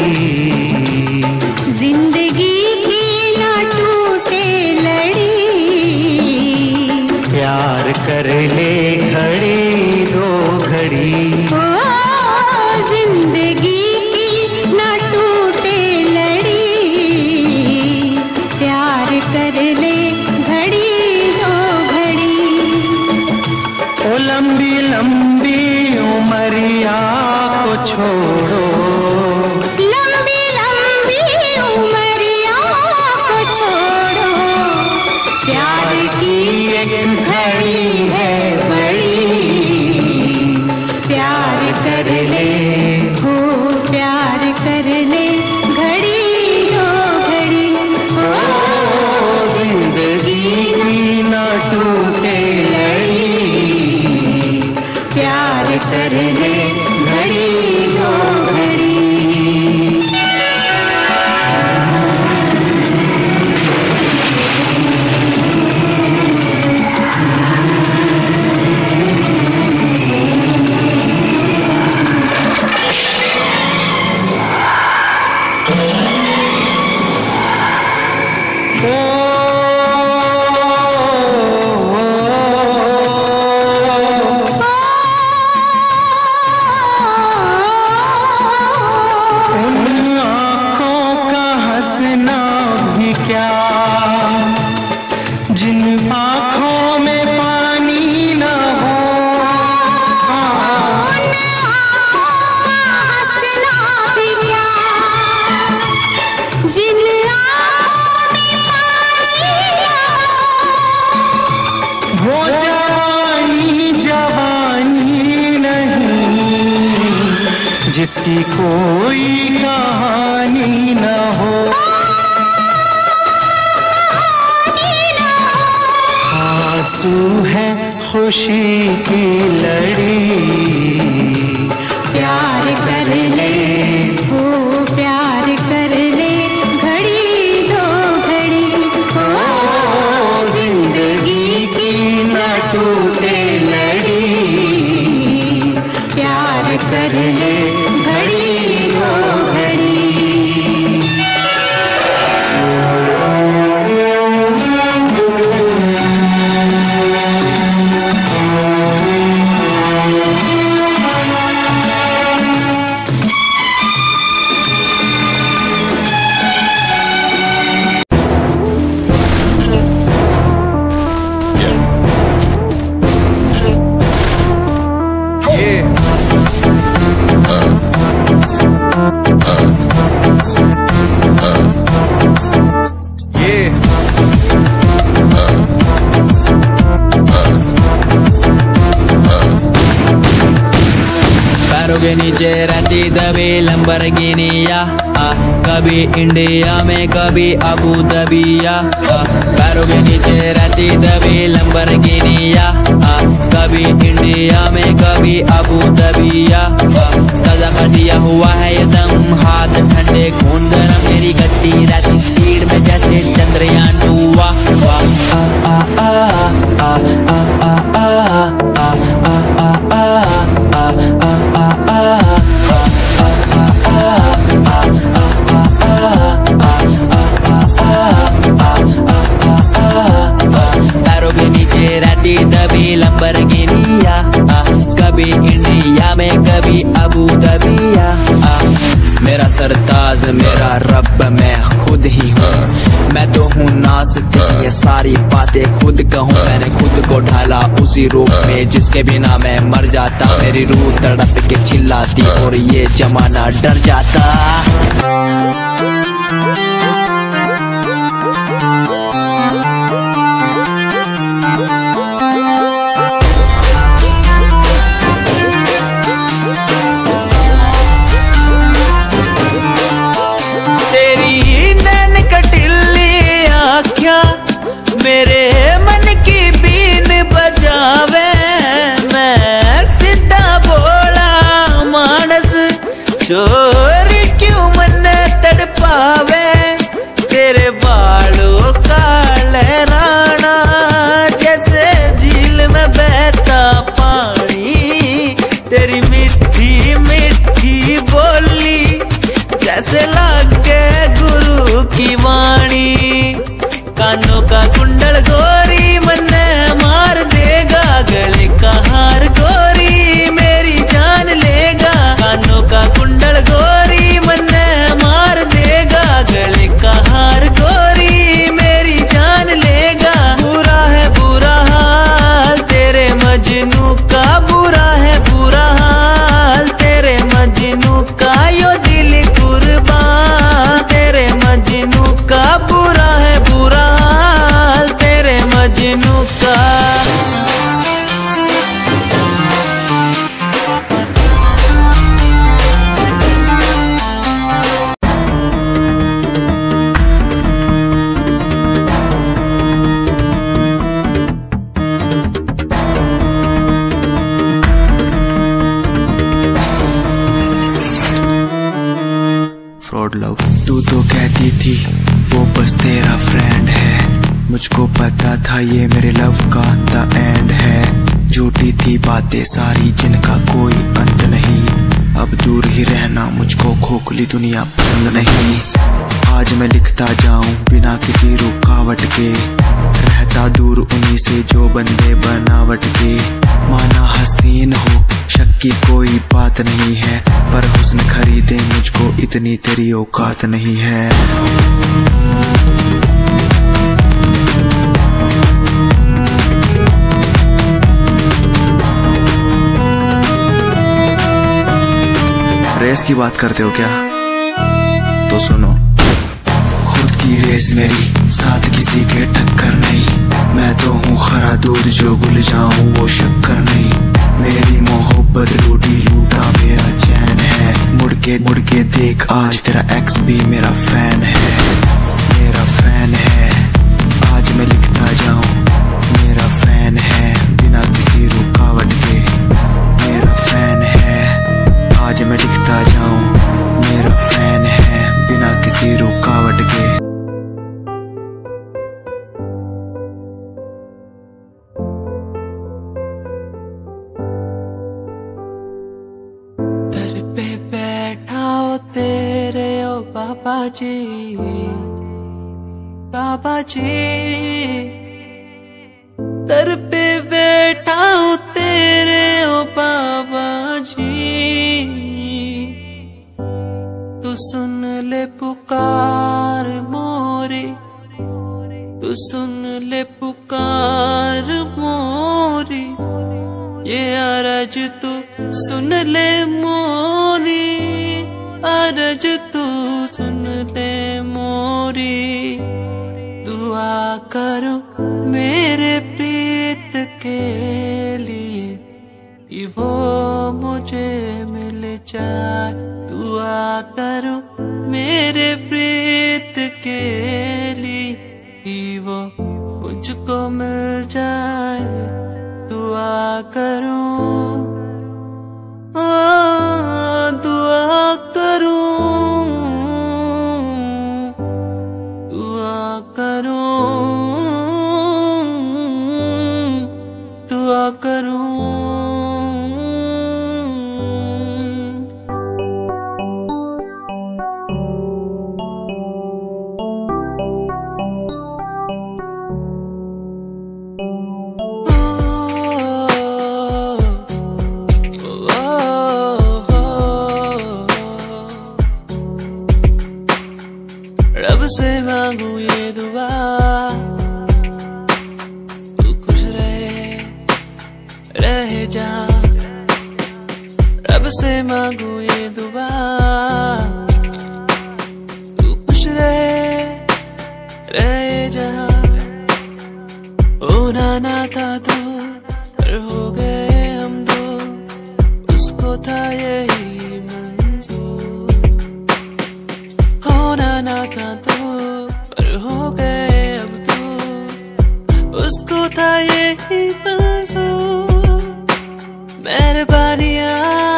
जिंदगी की ना टूटे लड़ी, प्यार कर ले घड़ी दो घड़ी, ओ जिंदगी की ना टूटे लड़ी, प्यार कर ले घड़ी दो घड़ी। ओ लंबी लंबी उमरिया को छोड़ो, लंबी लंबी उमरिया को छोड़ो, प्यार की एक घड़ी है बड़ी, प्यार कर ले हो प्यार कर ले घड़ी दो घड़ी, ओ जिंदगी की ना टूटे लड़ी, प्यार कर ले घड़ी दो घड़ी। जिसकी कोई कहानी न हो, आंसू है खुशी की लड़ी, प्यार कर ले हो प्यार कर ले घड़ी दो घड़ी, ओ जिंदगी की न टूटे लड़ी, प्यार कर ले घड़ी दो घड़ी। पैरों के नीचे रहती दबी लंबरगिनिया, कभी इंडिया में कभी अबू दबिया, पैरों के नीचे रहती दबी लंबरगिनिया, कभी इंडिया में कभी अबू दबिया, ताजा कर दिया हुआ है ये दम, हाथ ठंडे खून गरम, मेरी गड्डी रहती स्पीड में जैसे चंद्रयान हुआ। आ आ आ आ आ आ आ आ आ आ आ पैरों के नीचे रहती दबी लंबरगिनिया, कभी इंडिया में कभी अबू दबिया, मेरा सरताज मेरा रब मैं खुद ही हूँ, मैं तो हूँ नाज़िक, ये सारी बातें खुद कहूँ, मैंने खुद को ढाला उसी रूप में जिसके बिना मैं मर जाता, मेरी रूह तड़प के चिल्लाती और ये जमाना डर जाता। मेरे मन की बीन बजावे। मैं सीधा बोला मानस चोरी क्यों मन तड़पावे। तेरे बालों का लहराना जैसे झील में बहता पानी। तेरी मीठी मीठी बोली जैसे लागे गुरु की वाणी। कानों का कुंडल गोरी मन्ने मार देगा। गले का हार गोरी मेरी जान लेगा। कानों का कुंडल गोरी मन्ने मार देगा। गले का हार गोरी मेरी जान लेगा। बुरा है बुरा हाल तेरे मजनू का। बुरा है बुरा हाल तेरे मजनू का। यो दिल कुर्बान तेरे मजनू का। बुरा है बुरा हाल तेरे मजनू का। फ्रॉड लव तू तो कहती थी वो बस तेरा फ्रेंड है। मुझको पता था ये मेरे लव का द एंड है। झूठी थी बातें सारी जिनका कोई अंत नहीं। अब दूर ही रहना मुझको खोखली दुनिया पसंद नहीं। आज मैं लिखता जाऊं बिना किसी रुकावट के। रहता दूर उन्हीं से जो बंदे बनावट के। माना हसीन हो शक की कोई बात नहीं है। पर हुस्न खरीदे मुझको इतनी तेरी औकात नहीं है। रेस की बात करते हो क्या? तो सुनो। खुद की रेस मेरी साथ किसी के टक्कर नहीं। मैं तो हूँ खरा दूध जो भूल जाऊं वो शक्कर नहीं। मेरी मोहब्बत लूटी लूटा मेरा चैन है। मुड़ के मुड़ के देख आज तेरा एक्स भी मेरा फैन है। मेरा फैन है आज मैं लिखता जाऊं। मेरा फैन है बिना किसी रुकावट के। मेरा फैन है आज मैं लिखता जाऊं। मेरा फैन है बिना किसी रुकावट के। दर पे बैठा हो तेरे ओ बाबा जी। बाबा जी दर पे बैठा हो तेरे ओ बाबा जी। तू सुन ले पुकार मोरी। तू सुन ले पुकार मोरी। ये अरज तू सुन ले मोरी। अरज तू सुन ले मोरी। दुआ करो मेरे प्रीत के लिए कि वो मुझे मिल जाए। दुआ करो मेरे प्रीत के लिए कि वो मुझको मिल जाए। दुआ करो आ, दुआ करो दुआ करो दुआ करो। रब से मांगू ये दुआ तू खुश रहे रहे जा। रब से मांगू ये दुआ तू खुश रहे रहे जा। होना ना था तो पर हो गए हम दो। उसको था यही मंजूर। होना ना था तो पर हो गए अब तो उसको था यही मंजूर। मेहरबानियाँ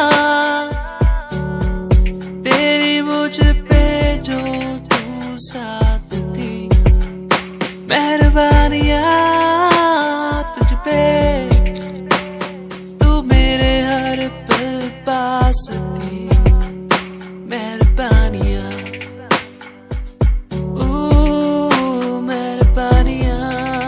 तेरी मुझ पे जो तू साथ थी, मेहरबानियाँ तुझ पे तू मेरे हर पल पास थी। मेहरबानियाँ ओ मेहरबानियाँ।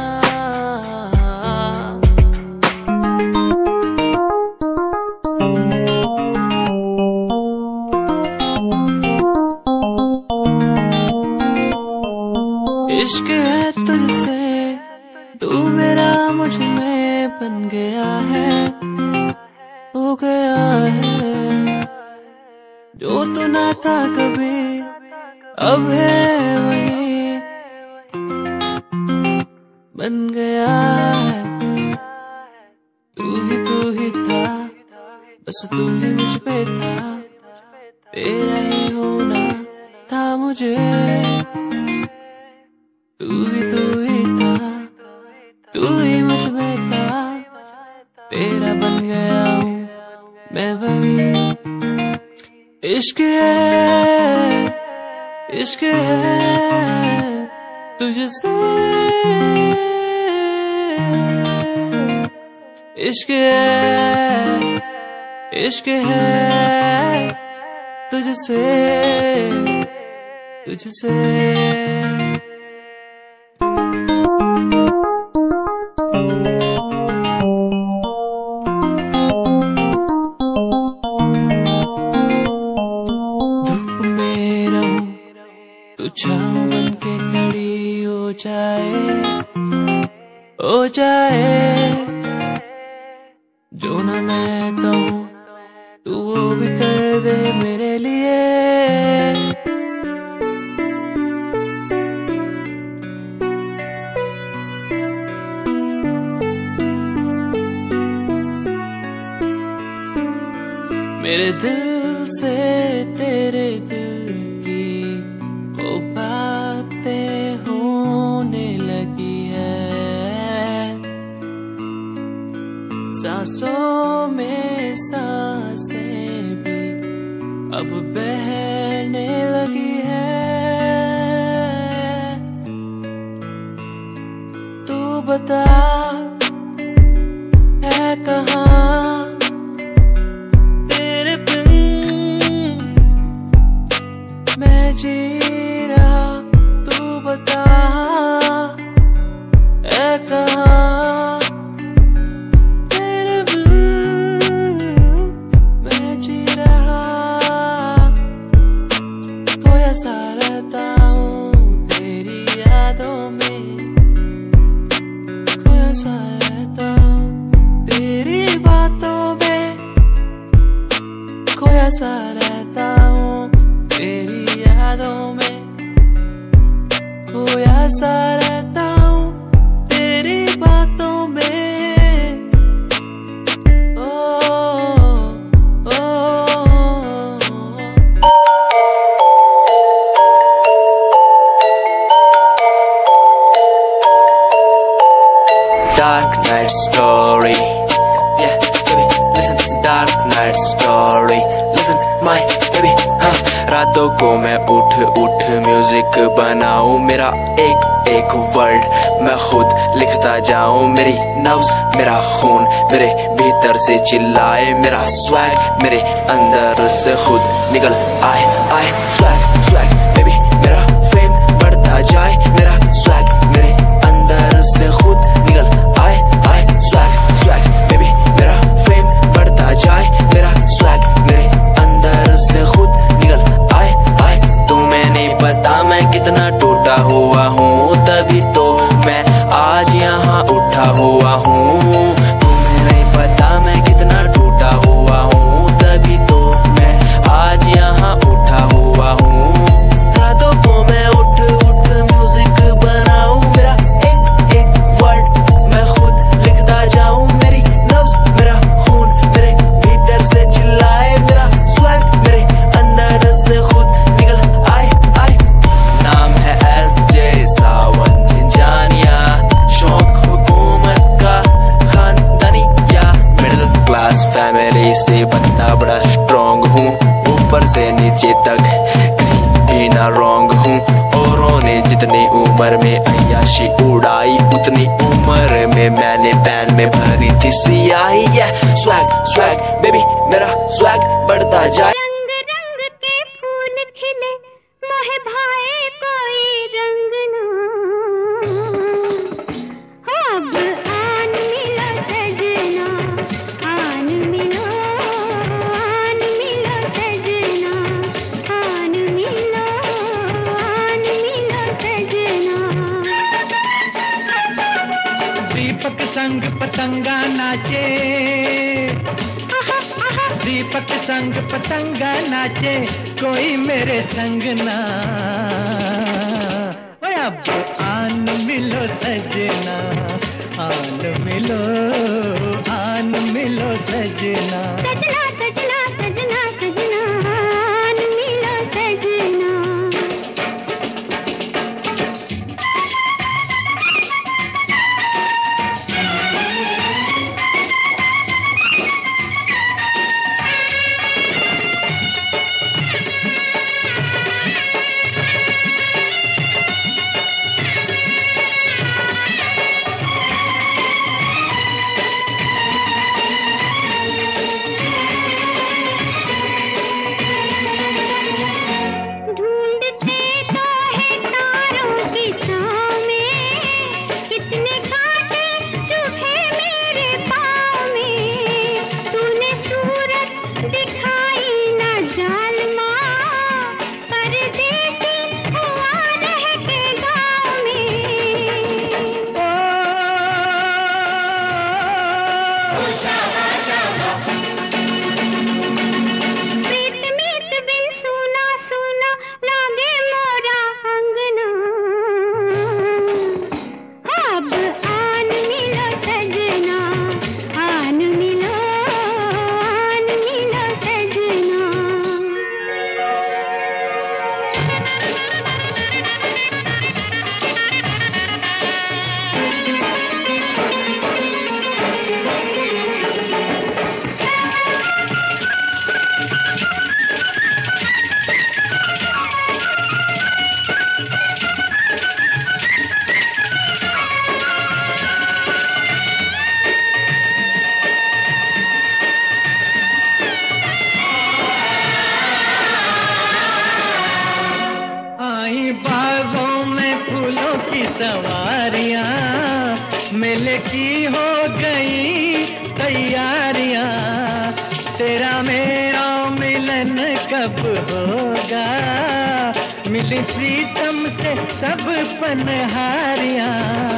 इश्क है तुझसे, तू मेरा मुझ में बन गया है, हो गया है। जो तू ना था कभी अब है वही बन गया है। तू ही तू ही था, बस तू ही मुझ पे था, तेरा ही होना था मुझे। तू ही तू ही था, तू ही मुझ में था, तेरा बन गया हूँ मैं वही। इश्क है, इश्क है तुझसे, इश्क है, इश्क है तुझसे, तुझसे। छाँव बन के खड़ी हो जाए, हो जाए। जो ना मैं कहूँ तू वो भी कर दे मेरे लिए। मेरे दिल से तेरे दिल की वो बातें होने लगी है, सांसों में सांसें भी अब बहने लगी है। तू बता है कहाँ तेरे बिन मैं जी रहा, तू बता है कहाँ तेरे बिन मैं जी रहा। खोया सा रहता हूँ तेरी यादों में, खोया सा रहता हूँ तेरी बातों में, खोया सा रहता हूँ तेरी यादों में, खोया सा रहता हूँ तेरी बातों में। ओ, ओ, Dark night story, yeah, baby, listen, dark night story, listen, my baby, हाँ। रातों को मैं उठ उठ म्यूजिक बनाऊं, मेरा एक एक वर्ड मैं खुद लिखता जाऊं। मेरी नब्ज मेरा खून मेरे भीतर से चिल्लाए, मेरा स्वैग मेरे अंदर से खुद निकल आए आए। स्वैग स्वैग बेबी मेरा फेम बढ़ता जाए, मेरा स्वैग मेरे अंदर से खुद निकल आए आए। स्वैग स्वैग बेबी मेरा फेम बढ़ता जाए, मेरा स्वैग मेरे अंदर से खुद निकल आए आए। तुम्हें नहीं पता मैं कितना टूटा हुआ हूँ, तभी तो मैं आज यहाँ उठा हुआ हूँ। तुम्हें नहीं पता मैं कितना टूटा हुआ हूँ, तभी तो मैं आज यहाँ उठा हुआ हूँ। रातों को मैं उठ उठ म्यूजिक बनाऊं, मेरा एक एक वर्ड मैं खुद लिखता जाऊं। मेरी नब्ज मेरा खून मेरे भीतर से चिल्लाए, मेरा स्वैग मेरे अंदर से खुद निकल आए आए। नाम है एस जे सावन झिंझानिया, शौक हो नीचे तक कहीं भी ना रॉन्ग हूँ। औरों ने जितनी उम्र में अय्याशी उड़ाई उतनी उम्र में मैंने पैन में भरी थी सियाही। स्वैग स्वैग बेबी मेरा स्वैग बढ़ता जाए। रंग रंग के फूल खिले मोहे भाए कोई रंग ना, अब आन मिलो सजना, आन मिलो, आन मिलो सजना, आन मिलो, आन मिलो सजना। दीपक संग पतंगा नाचे, दीपक संग पतंगा नाचे, कोई मेरे संग ना। ओए अब आन मिलो सजना, आन मिलो, आन मिलो सजना। सजना सजना सजना सजना, आन मिलो सजना। सवारियां मेले की हो गई तैयारियां, तेरा मेरा मिलन कब होगा, मिली प्रीतम से सब पनहारियां।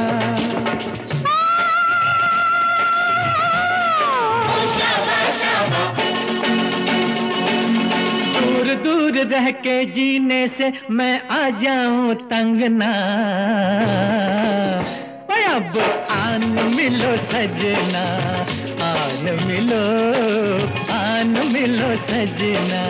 दूर दूर रह के जीने से मैं आ जाऊं तंग ना, अब आन मिलो सजना, आन मिलो, आन मिलो सजना।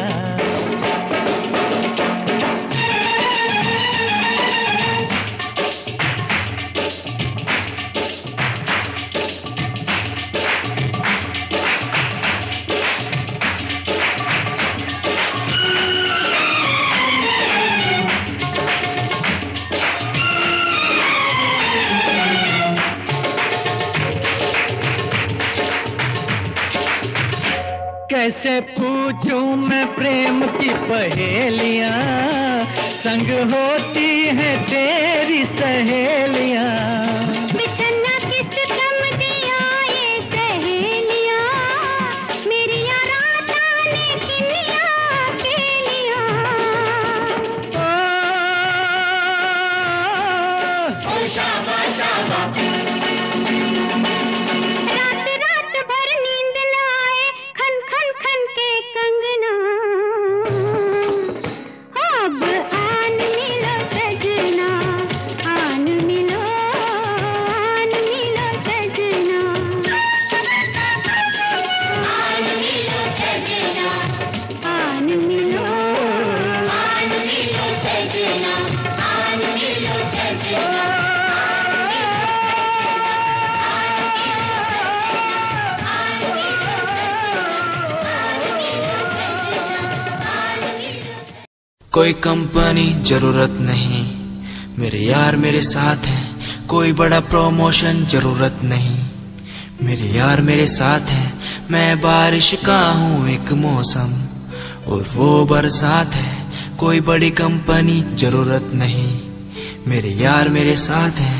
कैसे पूछूं मैं प्रेम की पहेलियां, संग होती हैं तेरी सहेलियां। बिछड़ना किस कम दिया ये सहेलियां, मेरी रात आने किनिया अकेलियां। ओ शाबा शाबा, रात रात भर नींद ना आए, खन खन खन के कंगना, अब आन मिलो सजना, आन मिलो, कोई कंपनी जरूरत नहीं, मेरे यार मेरे साथ हैं। कोई बड़ा प्रमोशन जरूरत नहीं, मेरे यार मेरे साथ हैं। मैं बारिश का हूँ एक मौसम और वो बरसात है। कोई बड़ी कंपनी जरूरत नहीं, मेरे यार मेरे साथ हैं।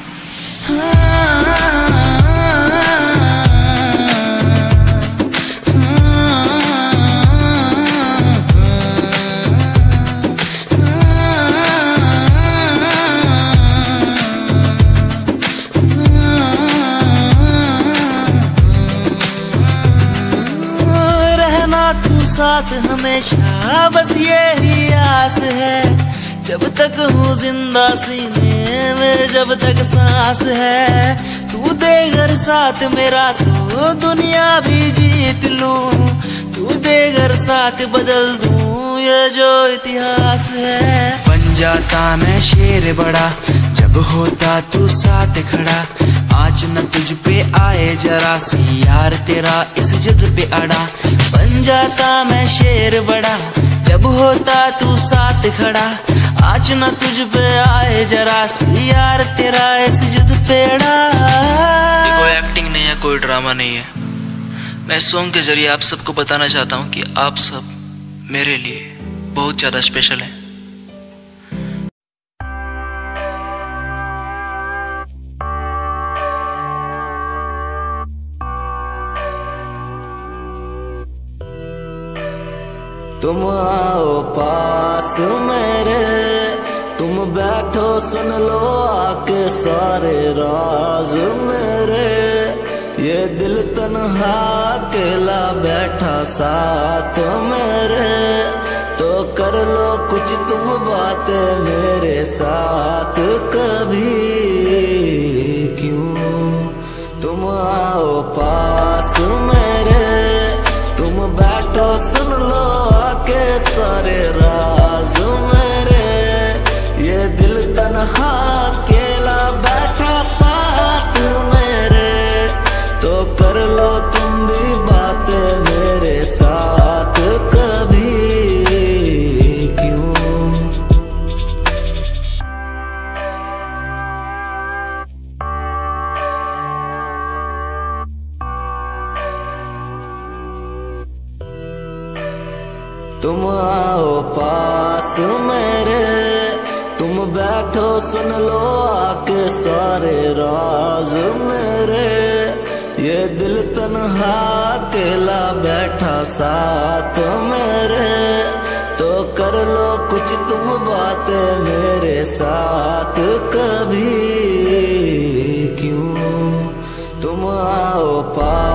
साथ हमेशा बस यही आस है, जब तक हूँ जिंदा सीने में, जब तक सांस है। तू दे घर साथ मेरा तो दुनिया भी जीत लूं, तू दे घर साथ बदल दूं ये जो इतिहास है। बन जाता मैं शेर बड़ा जब होता तू साथ खड़ा। आज न तुझ पे आए जरा सी यार तेरा इस जिद पे अड़ा। बन जाता मैं शेर बड़ा जब होता तू साथ खड़ा। आज न तुझ पे आए जरा सी यार तेरा इस जिद पे अड़ा। ये कोई एक्टिंग नहीं है, कोई ड्रामा नहीं है। मैं सॉन्ग के जरिए आप सबको बताना चाहता हूँ कि आप सब मेरे लिए बहुत ज्यादा स्पेशल हैं। तुम आओ पास मेरे, तुम बैठो सुन लो आके सारे राज मेरे। ये दिल तन्हा अकेला बैठा साथ मेरे, तो कर लो कुछ तुम बातें मेरे साथ कभी। क्यों तुम आओ पास मेरे, तुम बैठो सुन लो आके सारे राज मेरे। ये दिल तन्हा अकेला बैठा साथ मेरे, तो कर लो तुम भी बातें मेरे साथ कभी। क्यों तुम आओ पास मेरे, तुम बैठो सुन लो आके सारे राज मेरे। ये दिल तन्हा अकेला बैठा साथ मेरे, तो कर लो कुछ तुम बातें मेरे साथ कभी। क्यों तुम आओ पास